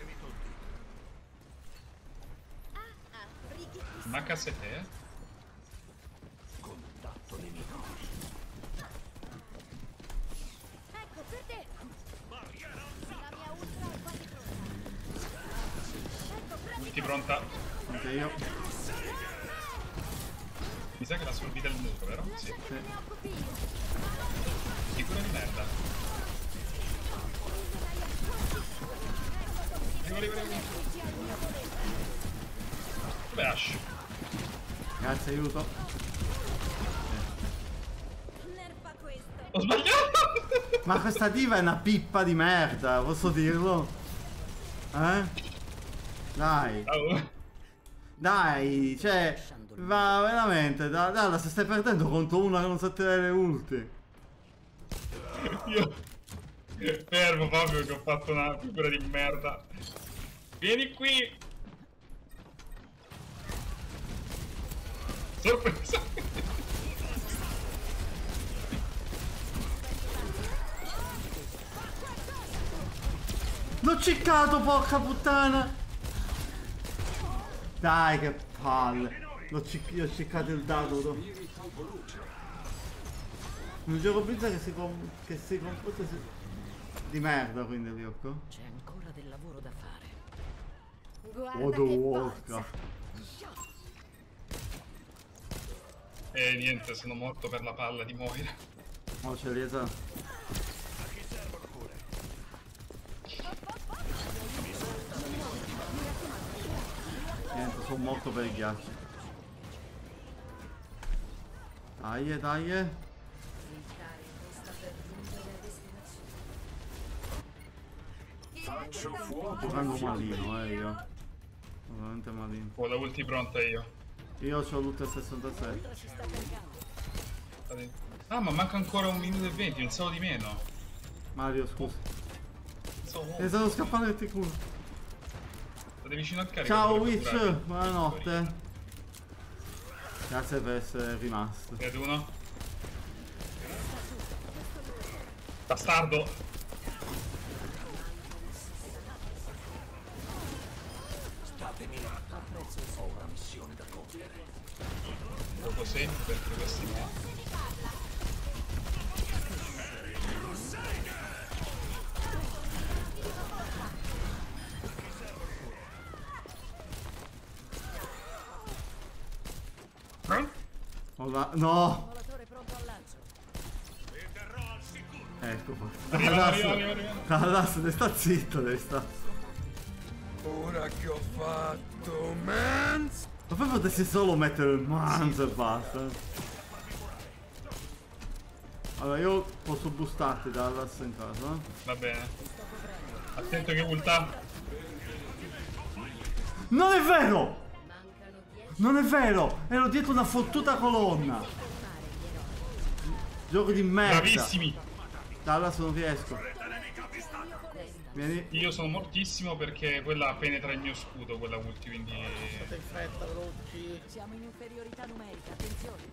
S2: Manca se te, eh?
S17: Contatto nemico. Ecco per te. La mia ultra è quasi pronta. Ecco, prendi.
S2: Ulti pronta.
S1: Anche io.
S2: Mi sa che la sorbita il muro, vero? Sì.
S17: Lascia che me ne occupi io.
S2: Figura di merda. Arriva, arriva, arriva. Dov'è Ash?
S1: Grazie, aiuto.
S17: Nerfa questo.
S2: Ho sbagliato!
S1: Ma questa diva è una pippa di merda, posso dirlo? Eh? Dai.
S2: Oh.
S1: Dai, cioè, va veramente, da, da, se stai perdendo contro una che non sa tirare le ulti.
S2: Io fermo proprio che ho fatto una figura di merda. Vieni qui! Sorpresa!
S1: L'ho ciccato, porca puttana! Dai, che palle! L'ho cic ho ciccato il dado. Un gioco Blizzard che si, com che si comporta si... di merda, quindi Ryoko.
S8: C'è ancora del lavoro da fare.
S17: Guarda
S1: World of
S17: che
S1: Warcraft.
S2: E niente, sono morto per la palla di Moira.
S1: Oh, c'è Liesa. Niente, sono morto per il ghiaccio. Dai, dai.
S16: Faccio fuoco.
S1: Giocando malino, eh, io. Veramente malino.
S2: Ho la ulti pronta io.
S1: Io ho l'ultra sessantasei.
S2: Ah, ma manca ancora un minuto e venti, pensavo di meno.
S1: Mario, scusa.
S2: Pensavo
S1: Mi stanno scappando il culo.
S2: State vicino al carico.
S1: Ciao Witch, buonanotte. Grazie per essere rimasto.
S2: Ed uno. Bastardo.
S7: Statemi là. Ho una missione da compiere.
S2: Dopo sempre perché questi no.
S1: Hola. No! Ecco qua. Dallas, ne sta zitto, ne sta.
S14: Ora che ho fatto Mans.
S1: Ma poi potessi solo mettere il Mans e basta. Allora io posso boostarti Dallas in casa.
S2: Va bene. Attento che ulta.
S1: Non è vero! Non è vero! Ero dietro una fottuta colonna! Gioco di merda!
S2: Bravissimi!
S1: Dallas non riesco. Vieni.
S2: Io sono mortissimo perché quella penetra il mio scudo, quella ulti, quindi...
S3: State in fretta, veloci.
S8: Siamo in inferiorità numerica, attenzione.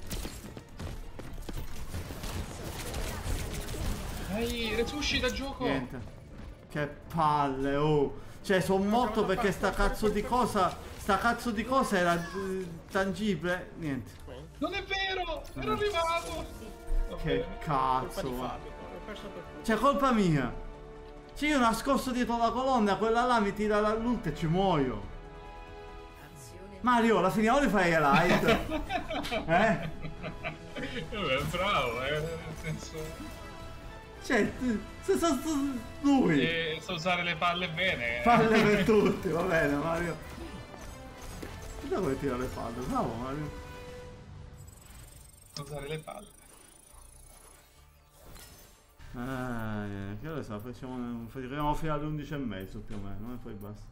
S2: Ehi, resuscita gioco!
S1: Niente. Che palle, oh. Cioè, sono morto perché sta cazzo di cosa... Sta cazzo di cosa era eh, tangibile. Niente.
S2: Non è vero! Ero arrivato!
S1: Che cazzo.
S3: Colpa di
S1: ma-
S3: Fabio, ho perso per tutto.
S1: Cioè, colpa mia. Cioè, io nascosto dietro la colonna, quella là mi tira la l'ult e ci muoio. Mario, la finiamo di fare highlight? Eh?
S2: Vabbè, bravo, eh, nel senso...
S1: Cioè, tu- se so, so, lui.
S2: E so usare le palle bene.
S1: Palle per tutti, va bene, Mario. Guarda come tira le palle, bravo Mario.
S2: So usare le palle.
S1: Ah, che ore so, facciamo, facciamo fino alle undici e mezzo più o meno, e poi basta.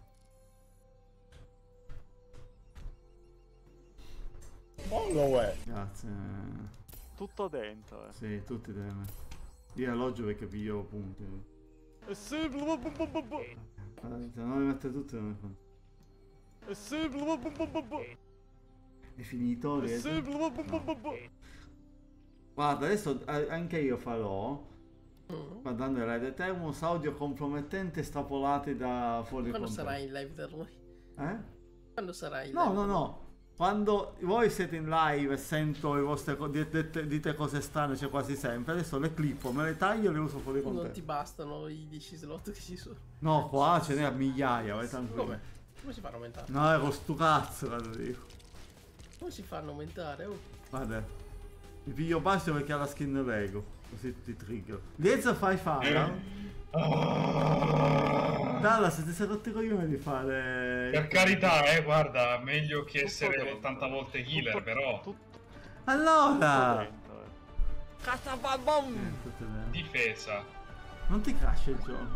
S10: Bello è.
S1: Grazie.
S10: Tutto dentro, eh.
S1: Sì, tutti dentro. Io elogio perché piglio punti.
S10: È semplice, bu- bu- bu- bu-
S1: Se non li mette tutti non mi fa.
S10: è semplice, bu- bu- bu- bu-
S1: È finito.
S10: è
S1: riesco?
S10: semplice, bu- bu- bu- bu-
S1: Guarda, adesso eh, anche io farò. Guardando le Red Thermos audio compromettente estrapolati da fuori
S3: Quando
S1: controllo.
S3: sarai in live da noi?
S1: Eh?
S3: Quando sarai in
S1: No,
S3: live?
S1: no, no. Quando voi siete in live e sento le vostre co- dite, dite cose strane, c'è quasi sempre. Adesso le clippo, me le taglio e le uso fuori
S3: Non
S1: controllo.
S3: ti bastano i dieci slot che ci sono.
S1: No, qua ce n'è a migliaia, vai tranquillo.
S3: Come? Come si fanno a aumentare?
S1: No, ero sto cazzo, guarda dico.
S3: Come si fanno a aumentare? Oh.
S1: Guarda. Mi piglio basso perché ha la skin Lego. Così ti trigger. Liezza fai fare. Dallas, ti sei rotto i coglioni di fare.
S2: Per carità, eh, guarda, meglio che essere ottanta volte healer, però.
S1: Allora.
S3: Catababom!
S1: Eh, tutte le-
S2: Difesa.
S1: Non ti crasha il gioco.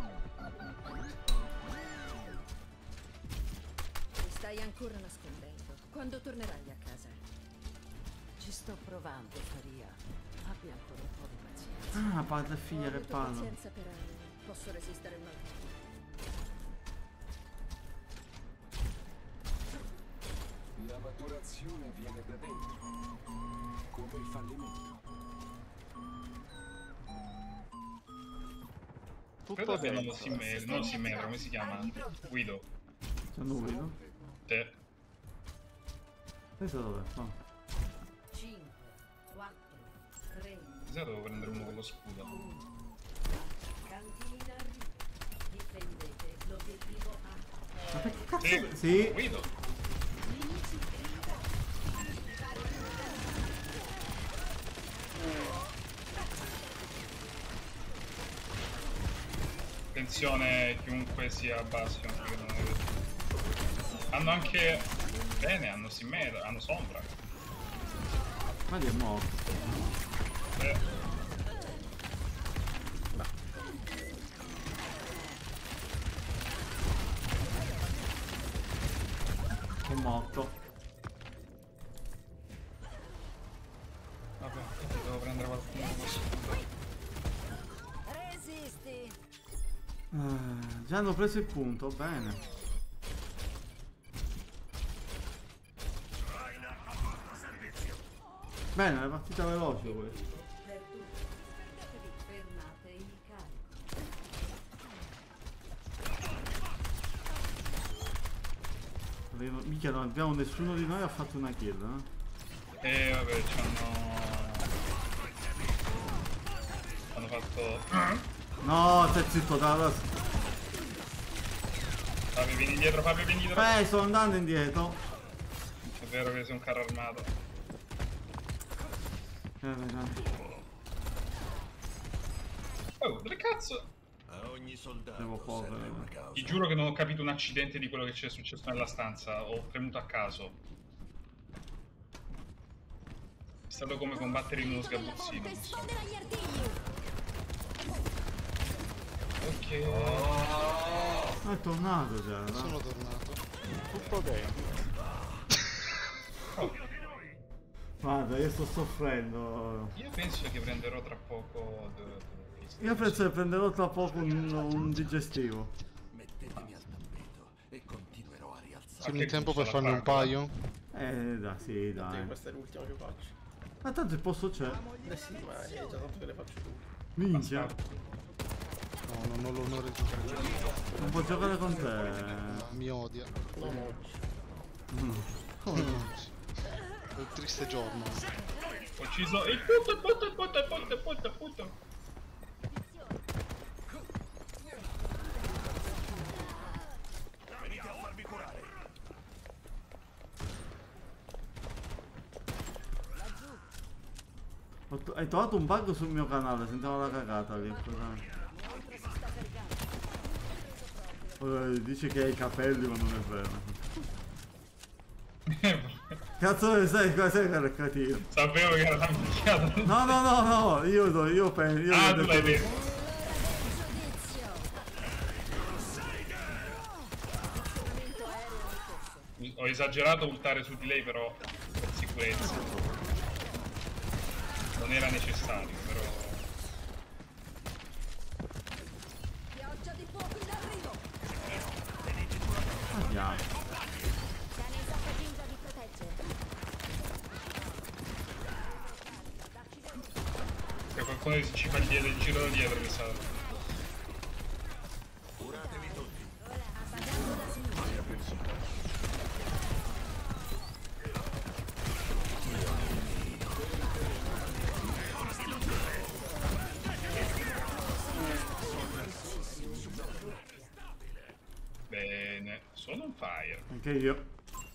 S8: Ti stai ancora nascondendo. Quando tornerai a casa? Ci sto provando, Faria. Abbi ancora un po' di pazienza.
S1: Ah, padre e figlia che
S8: Ho avuto
S1: parlano.
S8: pazienza per anni. Posso resistere un attimo.
S7: La maturazione viene da dentro, come il fallimento.
S2: Credo abbiano Simmel, non Simmel, come si chiama? Guido.
S1: C'hanno Guido?
S2: Te.
S1: Questo dov'è? No.
S8: cinque, quattro, tre,
S2: Chissà, devo prendere uno con lo scudo.
S8: cantina, difendete l'obiettivo A.
S1: Ma che cazzo?
S2: Sì.
S1: Sì.
S2: Guido. Attenzione, chiunque sia basso, non credo non è vero. Hanno anche... Bene, hanno Simmel, hanno Sombra.
S1: Ma di è morto.
S2: Eh.
S1: È morto.
S2: Vabbè, devo prendere qualcuno con lo scudo.
S8: Resisti!
S1: Ah, già hanno preso il punto, bene. Bene, è partita veloce questa.
S8: Per tutti. Fermate il carico.
S1: Arrivo- Mica non abbiamo nessuno di noi ha fatto una kill, eh?
S2: E vabbè, c'hanno... Hanno fatto...
S1: No, stai zitto, Dallas.
S2: Fabio, vieni indietro, Fabio, vieni indietro.
S1: Eh, sto andando indietro.
S2: È vero che sei un carro armato.
S1: Eh, vedete.
S2: Oh, dove cazzo?
S7: A ogni soldato
S1: Devo
S7: serve
S1: correre.
S7: una causa.
S2: Ti giuro che non ho capito un accidente di quello che c'è successo nella stanza. Ho premuto a caso. È stato come combattere in uno sgabuzzino. non so. Ok.
S1: Ma è tornato già, no?
S11: Sono tornato.
S10: Tutto dentro.
S1: Guarda, io sto soffrendo.
S2: Io penso che prenderò tra poco.
S1: Io penso che prenderò tra poco un, un digestivo.
S7: Mettetemi al tappeto e continuerò a rialzare.
S11: Siamo in tempo per farne un paio?
S1: Eh, dai, sì, dai.
S3: Questa è l'ultima che faccio.
S1: Ma tanto il posto c'è.
S3: Eh sì, ma è già tanto che le faccio tu.
S1: Minchia.
S11: No, non ho l'onore di giocare con te.
S1: Non può giocare con te.
S11: No, mi odia.
S3: Non oggi.
S1: Mm.
S11: Come oggi? È un triste giorno.
S2: Ho ucciso il punto, il punto, il punto, il punto, il punto, il punto.
S7: Venite a farvi curare.
S1: Hai trovato un bug sul mio canale, sentiamo la cagata lì. Eh, dici che hai i capelli ma non è vero. Cazzo sai cosa sei che era cattivo?
S2: Sapevo che era una minchiata.
S1: No no no no, io do, io penso. Io
S2: ah, tu l'hai visto. Ho esagerato a ultare su di lei però per sicurezza. Non era necessario, però.
S17: Pioggia di fuoco in arrivo.
S1: Andiamo.
S17: C'è un'esatta ginga di proteggere.
S2: C'è qualcuno che ci fa il, il giro da dietro, mi sa.
S7: Curatevi tutti.
S17: Appagando da sinistra.
S2: Bene, sono on fire.
S1: Anche io.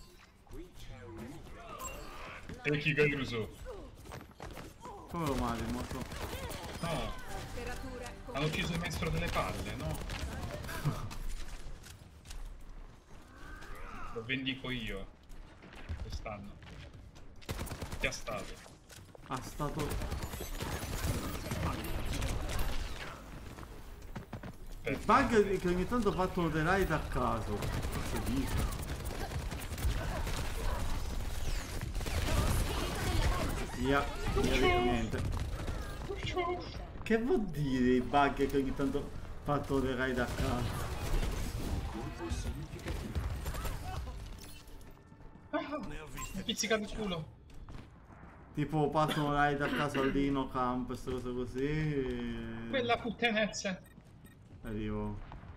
S2: E chi Gairuso?
S1: Come lo mali, molto?
S2: No. Hanno ucciso il maestro delle palle, no? Lo vendico io. Quest'anno. Chi ha stato?
S1: Ha stato. Il bug è che ogni tanto fatto dei raid a caso. Cosa dice? Via, via, niente. Che vuol dire il bug che ogni tanto fatto dei raid a caso?
S2: Mi pizzica il culo.
S1: Tipo fatto un raid a caso al Dino Camp, queste cose così.
S2: Quella puttanezza.
S1: Arrivo.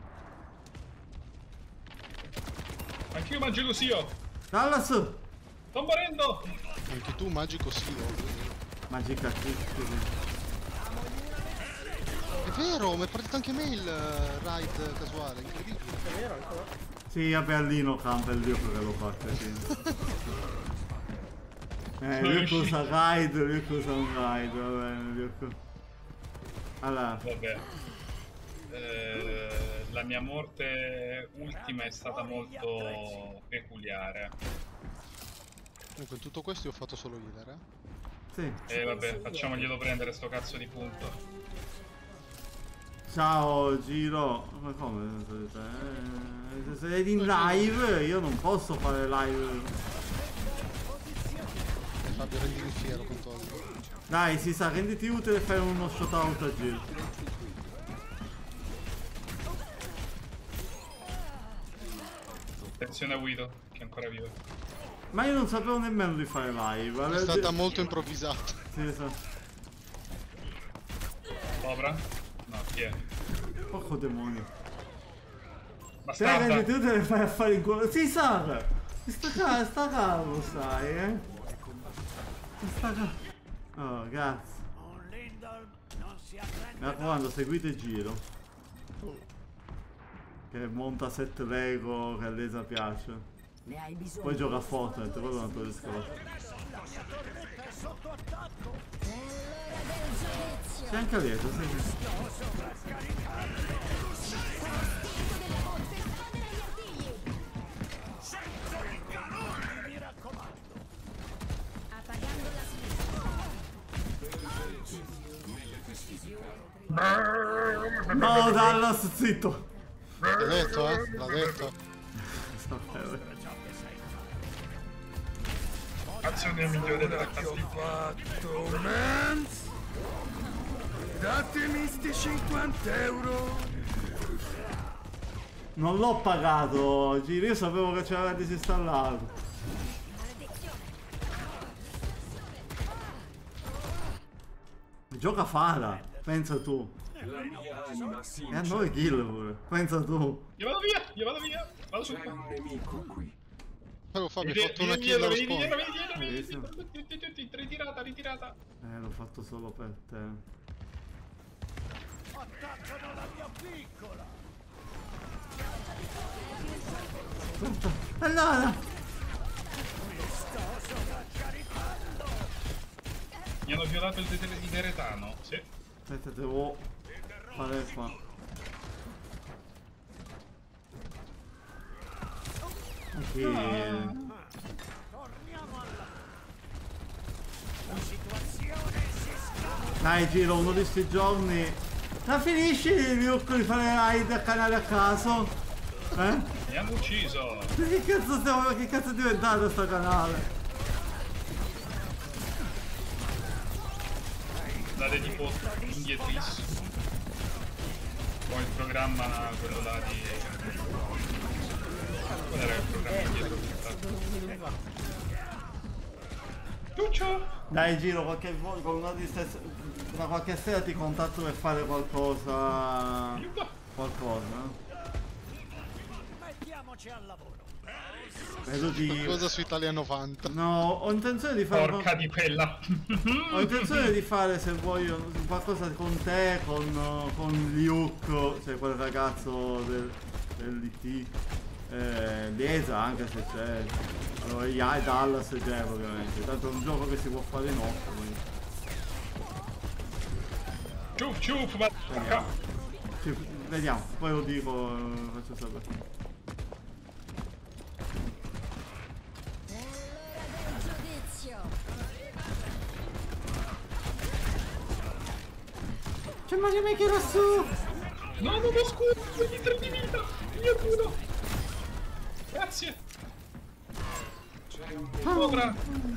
S2: Anch'io mangio così io.
S1: Dallas!
S2: Sto morendo!
S11: Anche tu magico sì.
S1: Magica kick.
S11: È vero, mi è partito anche me il raid casuale, incredibile.
S3: È vero ancora?
S1: Sì, vabbè, Allino Camp è il dio che lo fa, sì. Eh, lui cosa raid, lui cosa un raid, va bene, lui. Allora.
S2: Vabbè. Eh, la mia morte ultima è stata molto peculiare.
S11: Comunque in tutto questo io ho fatto solo healer, eh?
S1: Sì.
S2: E eh, vabbè, facciamoglielo prendere sto cazzo di punto.
S1: Ciao Giro. Ma come? Eh, se sei in live io non posso fare live.
S11: Fabio, rendimi fiero con Tolgo.
S1: Dai, si sa, renditi utile e fai uno shoutout a Giro.
S2: Attenzione a Guido, che è ancora vivo.
S1: Ma io non sapevo nemmeno di fare live.
S11: È stata molto improvvisata.
S1: Sì, esatto.
S2: Sopra? No, chi è?
S1: Porco demonio.
S2: Bastarda.
S1: Te renditi utile e fai affari in culo. Si sa! Sta cazzo, sta cavolo, sai, eh? Sta cavolo. Oh, grazie. Mi raccomando, seguite Giro. Che monta set Lego che a Lesa piace. Poi gioca a Fortnite, quello è un altro discorso. C'è anche lieto, sì. No, Dallas, zitto!
S11: L'ha detto, eh? L'ha detto.
S1: Sta bene.
S2: Azione migliore della
S14: Ora che ho
S2: classifica.
S14: fatto, Mans! Datemi sti cinquanta euro!
S1: Non l'ho pagato, Giro, io sapevo che c'era disinstallato. Gioca Fara, pensa tu.
S7: La mia anima si
S1: E a nove kill pure, pensa tu.
S2: Io vado via, io vado via. Vado su.
S7: C'è un nemico qui.
S11: Però Fabio,
S2: Vieni
S11: hai fatto una
S2: vieni
S11: kill
S2: dietro,
S11: allo
S2: vieni
S11: spawn.
S2: dietro, vieni dietro, vieni
S1: Bellissimo.
S2: dietro, vieni dietro. Ritirata, ritirata.
S1: Eh, l'ho fatto solo per te.
S10: Attaccano la mia piccola!
S1: Allora!
S2: Mi hanno violato il de- deretano, sì.
S1: Aspetta, devo fare qua. Ok. Dai, Giro, uno di questi giorni. Ma finisci il trucco di fare raid a canale a caso? Eh?
S2: Mi hanno ucciso.
S1: Che cazzo stiamo. Che cazzo è diventato sto canale?
S2: Date tipo indietris. Poi il programma, quello là di... Qual era il programma dietro? Tuccio!
S1: Dai, Giro, qualche volta con una di stesse. Da qualche sera ti contatto per fare qualcosa. Qualcosa.
S10: Mettiamoci al lavoro.
S1: Vedo di.
S11: Cosa su Italia novanta?
S1: No, ho intenzione di fare.
S2: Porca di quella!
S1: Ho intenzione di fare, se voglio, qualcosa con te, con, con Liuk, cioè quel ragazzo del, dell'I T. Eh, Liesa, anche se c'è. Allora, Ia e Dallas c'è ovviamente. Tanto è un gioco che si può fare in otto. Quindi.
S2: Ciuff ciuff, ma...
S1: Vediamo. Ci- vediamo, poi lo dico, eh, faccio sapere. C'è Mario Maker lassù!
S2: No, non lo scudo, quegli tre di vita! Io chiudo! Grazie! Ora!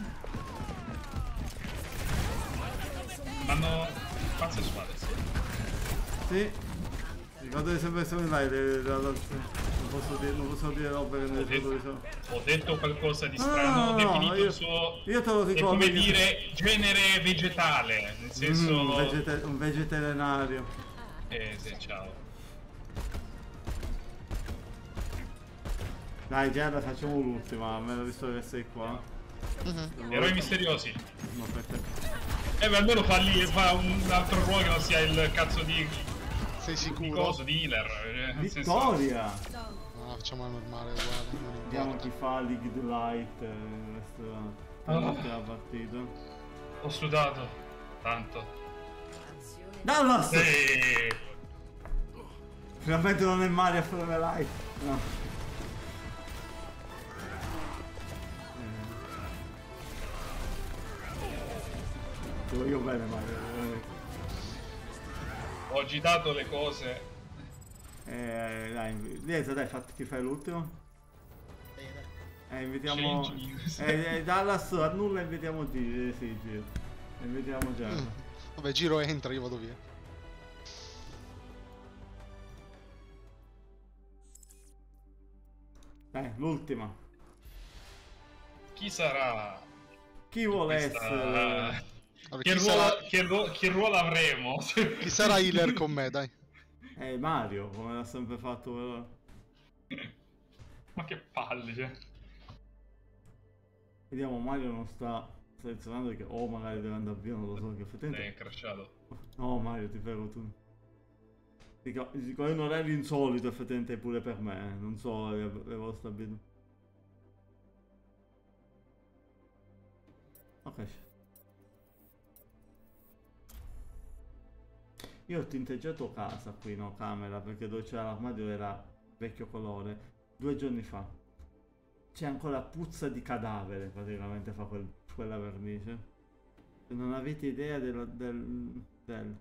S2: Vanno pazze suave, sì.
S1: Sì. Ricordo di sempre essere in live, non posso dire, non posso dire robe che nel gioco di so.
S2: Ho detto qualcosa di
S1: No,
S2: strano,
S1: no,
S2: ho
S1: no,
S2: definito
S1: io-
S2: il suo...
S1: io te lo
S2: è
S1: ricordo
S2: come
S1: che-
S2: dire genere vegetale, nel senso...
S1: Mm, un, vegeta- un vegetarianario.
S2: Eh, sì, ciao.
S1: Dai, Giada, facciamo l'ultima, almeno visto che sei qua.
S2: Eroi misteriosi.
S1: No, aspetta.
S2: Eh, ma almeno fa, lì, fa un altro ruolo che non sia il cazzo di...
S11: Sei
S2: Di
S11: sicuro?
S2: coso, di healer. eh, nel senso-
S1: Vittoria!
S11: No, facciamo la normale uguale. non
S1: Vediamo
S11: importa.
S1: chi fa League the Light eh, questa
S2: Ah.
S1: l'ultima partita.
S2: Ho sudato. Tanto.
S1: Dallas!
S2: Sì.
S1: Finalmente non è Mario a fare light. No. Eh. Ti voglio bene Mario. eh.
S2: Ho agitato le cose.
S1: Eh, dai, Liesa, dai, fatti, ti fai l'ultimo? Eh, invitiamo...
S2: Change.
S1: Eh, eh, Dallas annulla e invitiamo G, eh, sì, G. Invitiamo già.
S11: Mm. Vabbè, giro entra, io vado via.
S1: Dai, l'ultima.
S2: Chi sarà?
S1: Chi vuole
S2: Questa-
S1: essere...
S11: Vabbè,
S2: Che
S11: chi,
S2: ruolo,
S11: sarà,
S2: che, ruo- che ruolo avremo?
S11: chi sarà healer con me, dai?
S1: Eh, Mario, come l'ha sempre fatto però.
S2: Ma che palle, cioè.
S1: Vediamo, Mario non sta selezionando perché o magari deve andare via, non lo so, che
S2: È
S1: effettivamente...
S2: crashato.
S1: No Mario, ti prego tu. Dico, dico, è un orario insolito effettivamente pure per me, eh. Non so le, le vostre abitudini. Ok. Io ho tinteggiato casa qui, no, camera, perché dove c'era l'armadio era vecchio colore, due giorni fa. C'è ancora puzza di cadavere, praticamente fa quel, quella vernice. Se non avete idea del... del, del...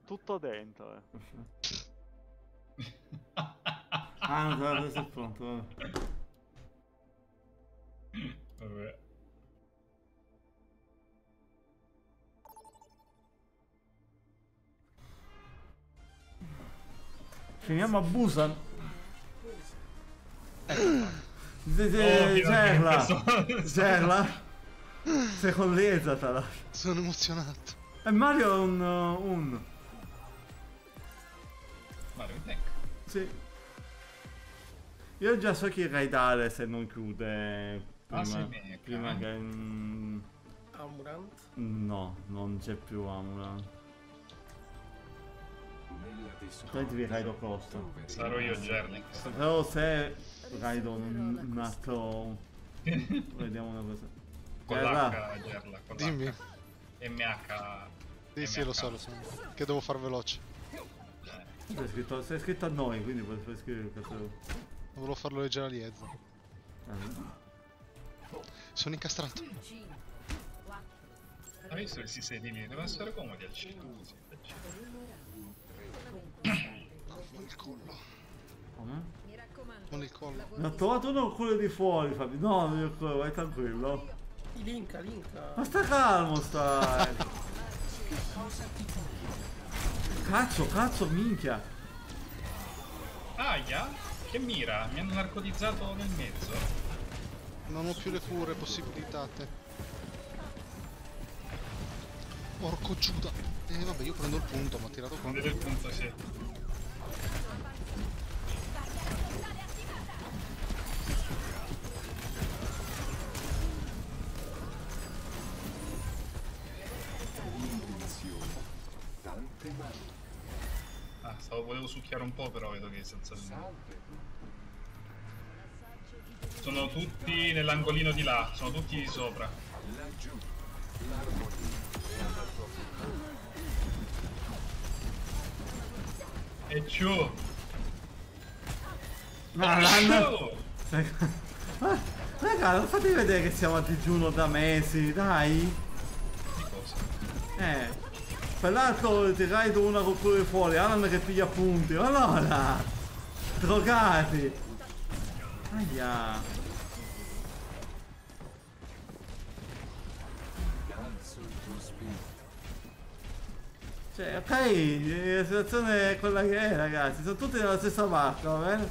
S1: tutto dentro. Eh. Ah, non t'aveva preso il pronto. Vabbè.
S2: Vabbè.
S1: Finiamo a Busan.
S11: Gerla.
S1: Gerla. Sei con l'Ezatala.
S11: Sono emozionato.
S1: E Mario è un... un...
S2: Mario un tank.
S1: Sì. Io già so chi raidare se non chiude prima,
S2: Ah, sì, bene,
S1: prima
S2: okay.
S1: che... mm,
S3: Amurant?
S1: no, non c'è più Amurant. Poi ti raido Costa.
S2: Sarò io Gerling.
S1: Però se raido un, un altro... Vediamo una cosa.
S2: Con
S1: Gerla.
S2: l'H Gerla. Con
S11: Dimmi.
S2: l'H. M H.
S11: Sì, sì, lo so, lo so. Che devo far veloce.
S1: Sei scritto, sei scritto a noi, quindi puoi, puoi scrivere il cazzo.
S11: Volevo farlo leggere a Liezza. Sono incastrato.
S2: Hai visto che si siedi lì? Devono essere comodi al cielo.
S11: Con il collo.
S1: Come?
S11: Con il collo.
S1: Ne ho trovato uno con quello di fuori, Fabio. No, non io, vai tranquillo.
S3: Linka, linka.
S1: Ma sta calmo, stai. Cazzo, cazzo, minchia.
S2: Aia? Che mira? Mi hanno narcotizzato nel mezzo.
S11: Non ho più le cure possibilitate. Porco Giuda. Eh vabbè, io prendo il punto, ma ha tirato contro.
S2: Prendete il punto, sì. Ah, stavo, volevo succhiare un po', però vedo che senza il... Sono tutti nell'angolino di là, sono tutti di sopra. E ciù!
S1: Ma l'hanno... Raga, non fate vedere che siamo a digiuno da mesi, dai!
S2: Di cosa?
S1: Eh... Per l'altro ti raido una con quello di fuori, Alan che piglia punti, allora! Drogati! Aia! Cioè, ok, la situazione è quella che è, ragazzi, sono tutti nella stessa barca, va bene?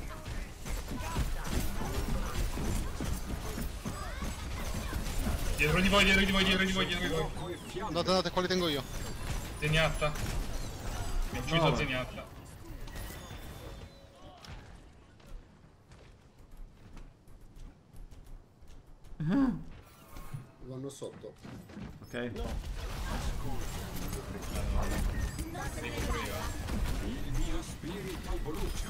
S2: Dietro di voi, dietro di voi, dietro di voi, dietro di voi.
S11: Andate, andate, quali tengo io?
S2: Zeniatta. Mi ho ucciso
S1: No.
S2: Zeniatta.
S9: Vanno sotto.
S1: Ok.
S2: Arrivo pure io.
S7: Il mio spirito brucia.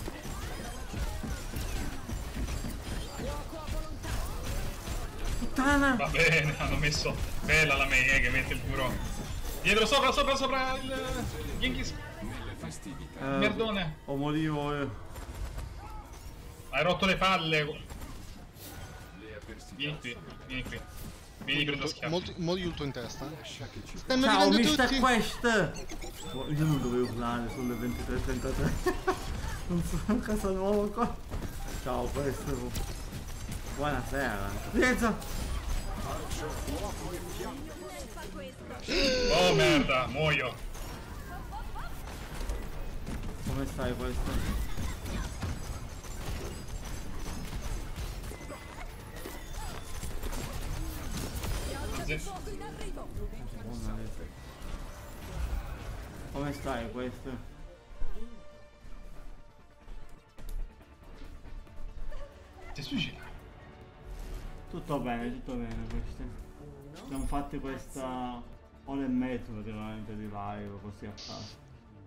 S1: Puttana!
S2: Va bene, hanno messo... Bella la Mei, eh, che mette il burro. Dietro, sopra, sopra, sopra il... Genghis.
S1: Eh,
S2: Merdone.
S1: O morivo io.
S2: Hai rotto le palle. Vieni qui, vieni qui. Vieni, prendo schiaffo.
S11: Molti, molti ulto in testa. Eh. Stai
S1: Ciao
S11: morendo
S1: mister
S11: tutti.
S1: Quest! Oh, io non dovevo urlare sulle ventitré e trentatré. Non sono a casa nuova qua. Ciao Quest. Buonasera. Rienza!
S2: Oh merda, muoio.
S1: Come stai questo? Come stai questo?
S2: Ti suicida?
S1: Tutto bene, tutto bene questo. Abbiamo fatto questa ora e mezzo praticamente di live così a caso.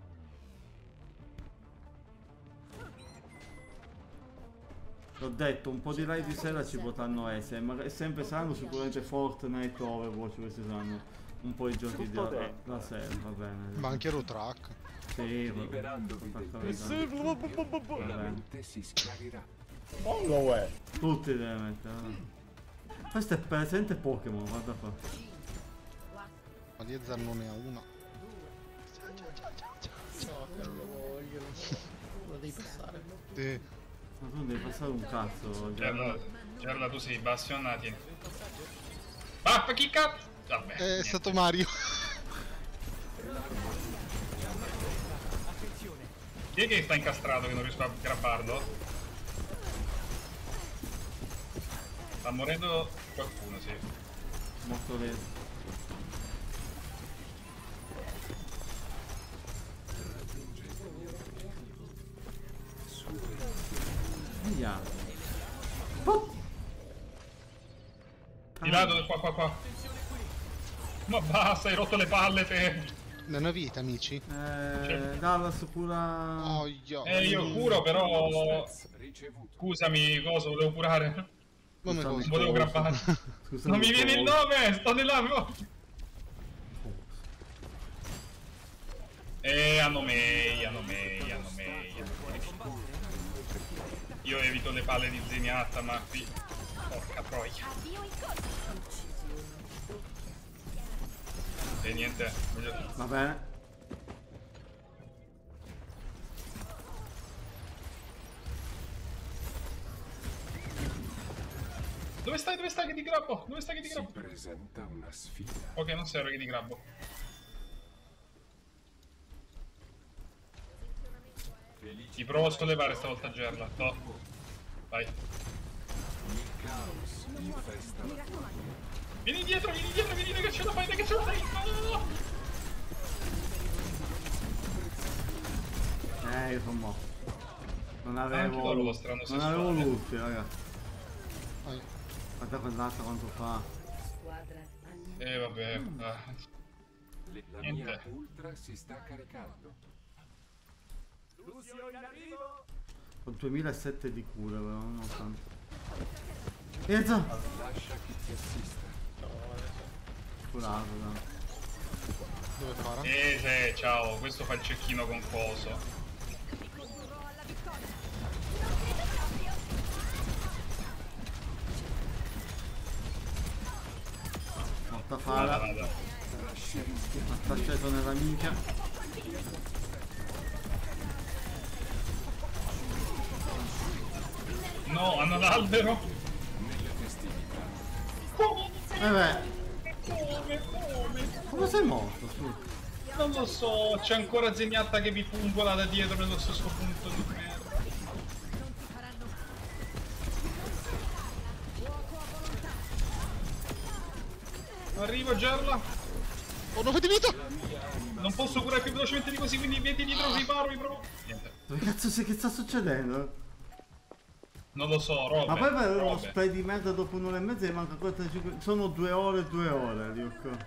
S1: L'ho detto, un po' di live di sera ci potranno essere, ma è sempre saranno sicuramente Fortnite o Overwatch, questi saranno un po' i giochi di la, la sera, va bene.
S11: Ma anche Rotrack.
S1: Sì, va bene. Va bene.
S7: Si schiarirà.
S3: Non lo è.
S1: Tutti deve mettere. Va. Questo è presente Pokémon, guarda qua.
S11: Ma Liezar non ne ha una.
S3: No, che non lo voglio. Lo devi passare.
S11: Sì.
S1: Ma tu non devi passare un cazzo.
S2: Gerla, Gerla, tu sei bastionati. Ah, chi cazzo? Vabbè.
S11: È
S2: niente.
S11: stato Mario.
S2: Chi è che sta incastrato che non riesco a grabbarlo? Sta morendo qualcuno, sì.
S1: Molto lento. Via. Oh.
S2: Di lato, qua, qua, qua. Ma basta, hai rotto le palle te.
S11: Da una vita, amici.
S1: Eh, Dallas cura.
S11: Oh, io.
S2: Eh, io curo, però. Scusami, cosa volevo curare?
S11: Come
S1: Scusami,
S11: cosa?
S2: Volevo
S1: cosa?
S2: grabbare.
S1: Scusami,
S2: Non mi viene il
S1: cosa?
S2: nome, sto nella. Eh, hanno Mei, hanno Mei, hanno Mei, hanno Mei. Io evito le palle di Zenyatta, ma qui. Porca troia. E niente, voglio...
S1: Va bene.
S2: Dove stai? Dove stai che ti grabbo? Dove stai che ti grabbo?
S7: presenta una sfida.
S2: Ok, non serve che ti grabbo. Ti provo a sollevare stavolta Gerla. No. Vai.
S7: Il caos infesta la tua.
S2: Vieni dietro, vieni dietro, vieni che ce la fai, che ce la fai. No!
S1: Eh, io sono morto. Non
S2: Anche
S1: avevo.
S2: loro lo strano
S1: Non avevo
S2: sessuale.
S1: luce, raga. Guarda quell'altra quanto fa.
S2: Eh vabbè. Ah.
S7: Le- La
S2: Niente.
S7: mia ultra si sta caricando.
S1: Ho duemilasette di cura, però non ho tanto. Enzo!
S7: Lascia chi ti assista.
S1: Curato, dai.
S11: Dove fara?
S2: Eh sì, ciao, questo fa il cecchino con coso.
S1: Morta fara.
S2: Vada, vada.
S1: Attaccato nella minchia.
S2: No, hanno l'albero.
S1: Eh beh,
S2: Come, come?
S1: come sei morto? Su?
S2: Non lo so, c'è ancora Zenyatta che vi pungola da dietro nello stesso punto di merda. Arrivo Gerla.
S11: Ho nove di vita!
S2: Non posso curare più velocemente di così, quindi metti dietro, riparo, riparo. Niente.
S1: Dove cazzo sei? Che sta succedendo?
S2: Non lo so, robe.
S1: Ma poi per uno
S2: robe.
S1: spray di merda dopo un'ora e mezza e manca quarantacinque. Sono due ore e due ore, Luke.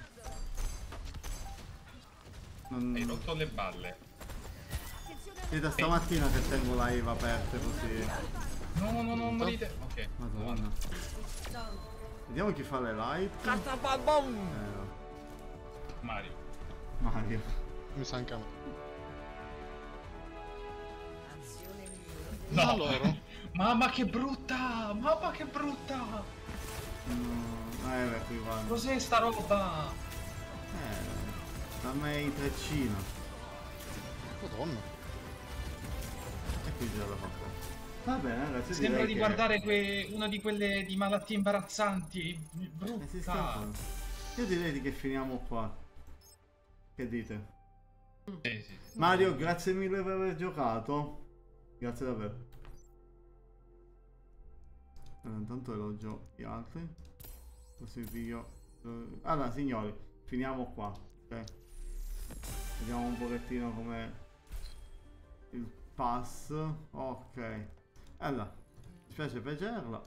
S1: Non...
S2: Hai rotto le balle.
S1: È da stamattina che tengo live aperte così.
S2: No, no, no, non morite. Ok.
S1: Madonna. Vediamo chi fa le live.
S4: Catababom!
S1: Eh, no.
S2: Mario.
S1: Mario.
S11: Mi sa anche a me.
S2: No,
S11: Ma loro?
S2: Mamma che brutta! Mamma che brutta!
S1: No, eh beh, qui va.
S2: Cos'è sta roba?
S1: Eh, da me in treccino.
S11: Madonna.
S1: E qui già la fa. Va bene, ragazzi.
S2: Sembra
S1: direi
S2: di
S1: che-
S2: guardare que... una di quelle di malattie imbarazzanti.
S1: Eh, si sta
S2: Brutta.
S1: qua. Io direi di che finiamo qua. Che dite?
S2: Sì, sì.
S1: Mario, grazie mille per aver giocato. Grazie davvero. Allora, intanto elogio gli altri. Così video. Allora, signori, finiamo qua. Ok. Vediamo un pochettino come il pass. Ok. Allora, mi spiace per Gerla.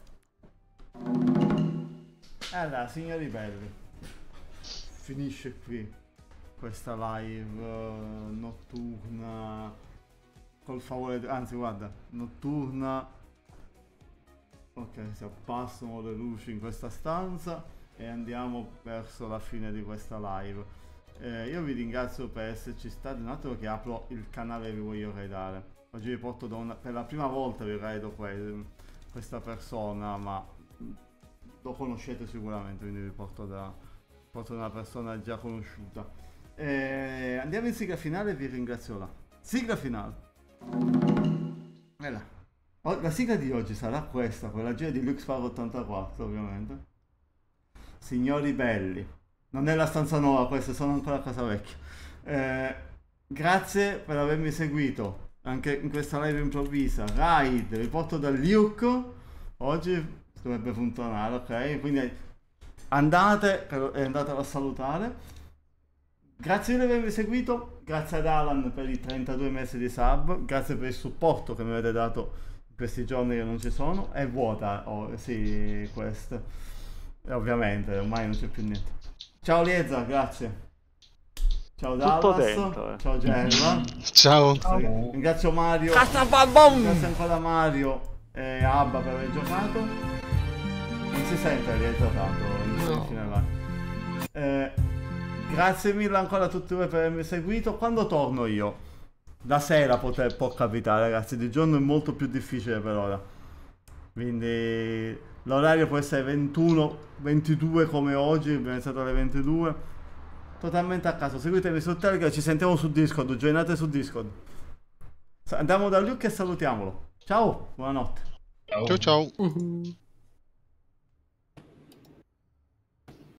S1: Allora, signori belli, finisce qui questa live uh, notturna col favore, anzi guarda, notturna. Ok, si abbassano le luci in questa stanza e andiamo verso la fine di questa live. Eh, io vi ringrazio per esserci stati. Un attimo che apro il canale e vi voglio raidare. Oggi vi porto da una, per la prima volta vi raido que, questa persona, ma lo conoscete sicuramente, quindi vi porto da, porto da una persona già conosciuta. Eh, andiamo in sigla finale e vi ringrazio là. Sigla finale. E là. Oh, la sigla di oggi sarà questa, quella gira di Luke Sparrow ottantaquattro, ovviamente. Signori belli. Non è la stanza nuova, queste sono ancora a casa vecchia. Eh, grazie per avermi seguito anche in questa live improvvisa. Raid, riporto da Luke. Oggi dovrebbe funzionare, ok? Quindi andate e andatelo a salutare. Grazie di avermi seguito. Grazie ad Alan per i trentadue mesi di sub. Grazie per il supporto che mi avete dato in questi giorni che non ci sono. È vuota, oh, sì, questa. E ovviamente ormai non c'è più niente. Ciao Liezza, grazie. Ciao Dallas,
S18: dentro, eh.
S1: ciao Gemma.
S11: Ciao.
S1: Ringrazio Mario. Grazie ancora Mario e Abba per aver giocato. Non si sente Liezza tanto in fine là. Eh, grazie mille ancora a tutti voi per avermi seguito. Quando torno io? La sera poter, può capitare, ragazzi. Di giorno è molto più difficile per ora. Quindi l'orario può essere ventuno, ventidue come oggi. Abbiamo iniziato alle ventidue. Totalmente a caso. Seguitemi su Telegram. Ci sentiamo su Discord. Joinate su Discord. Andiamo da Luke e salutiamolo. Ciao, buonanotte.
S11: Ciao ciao.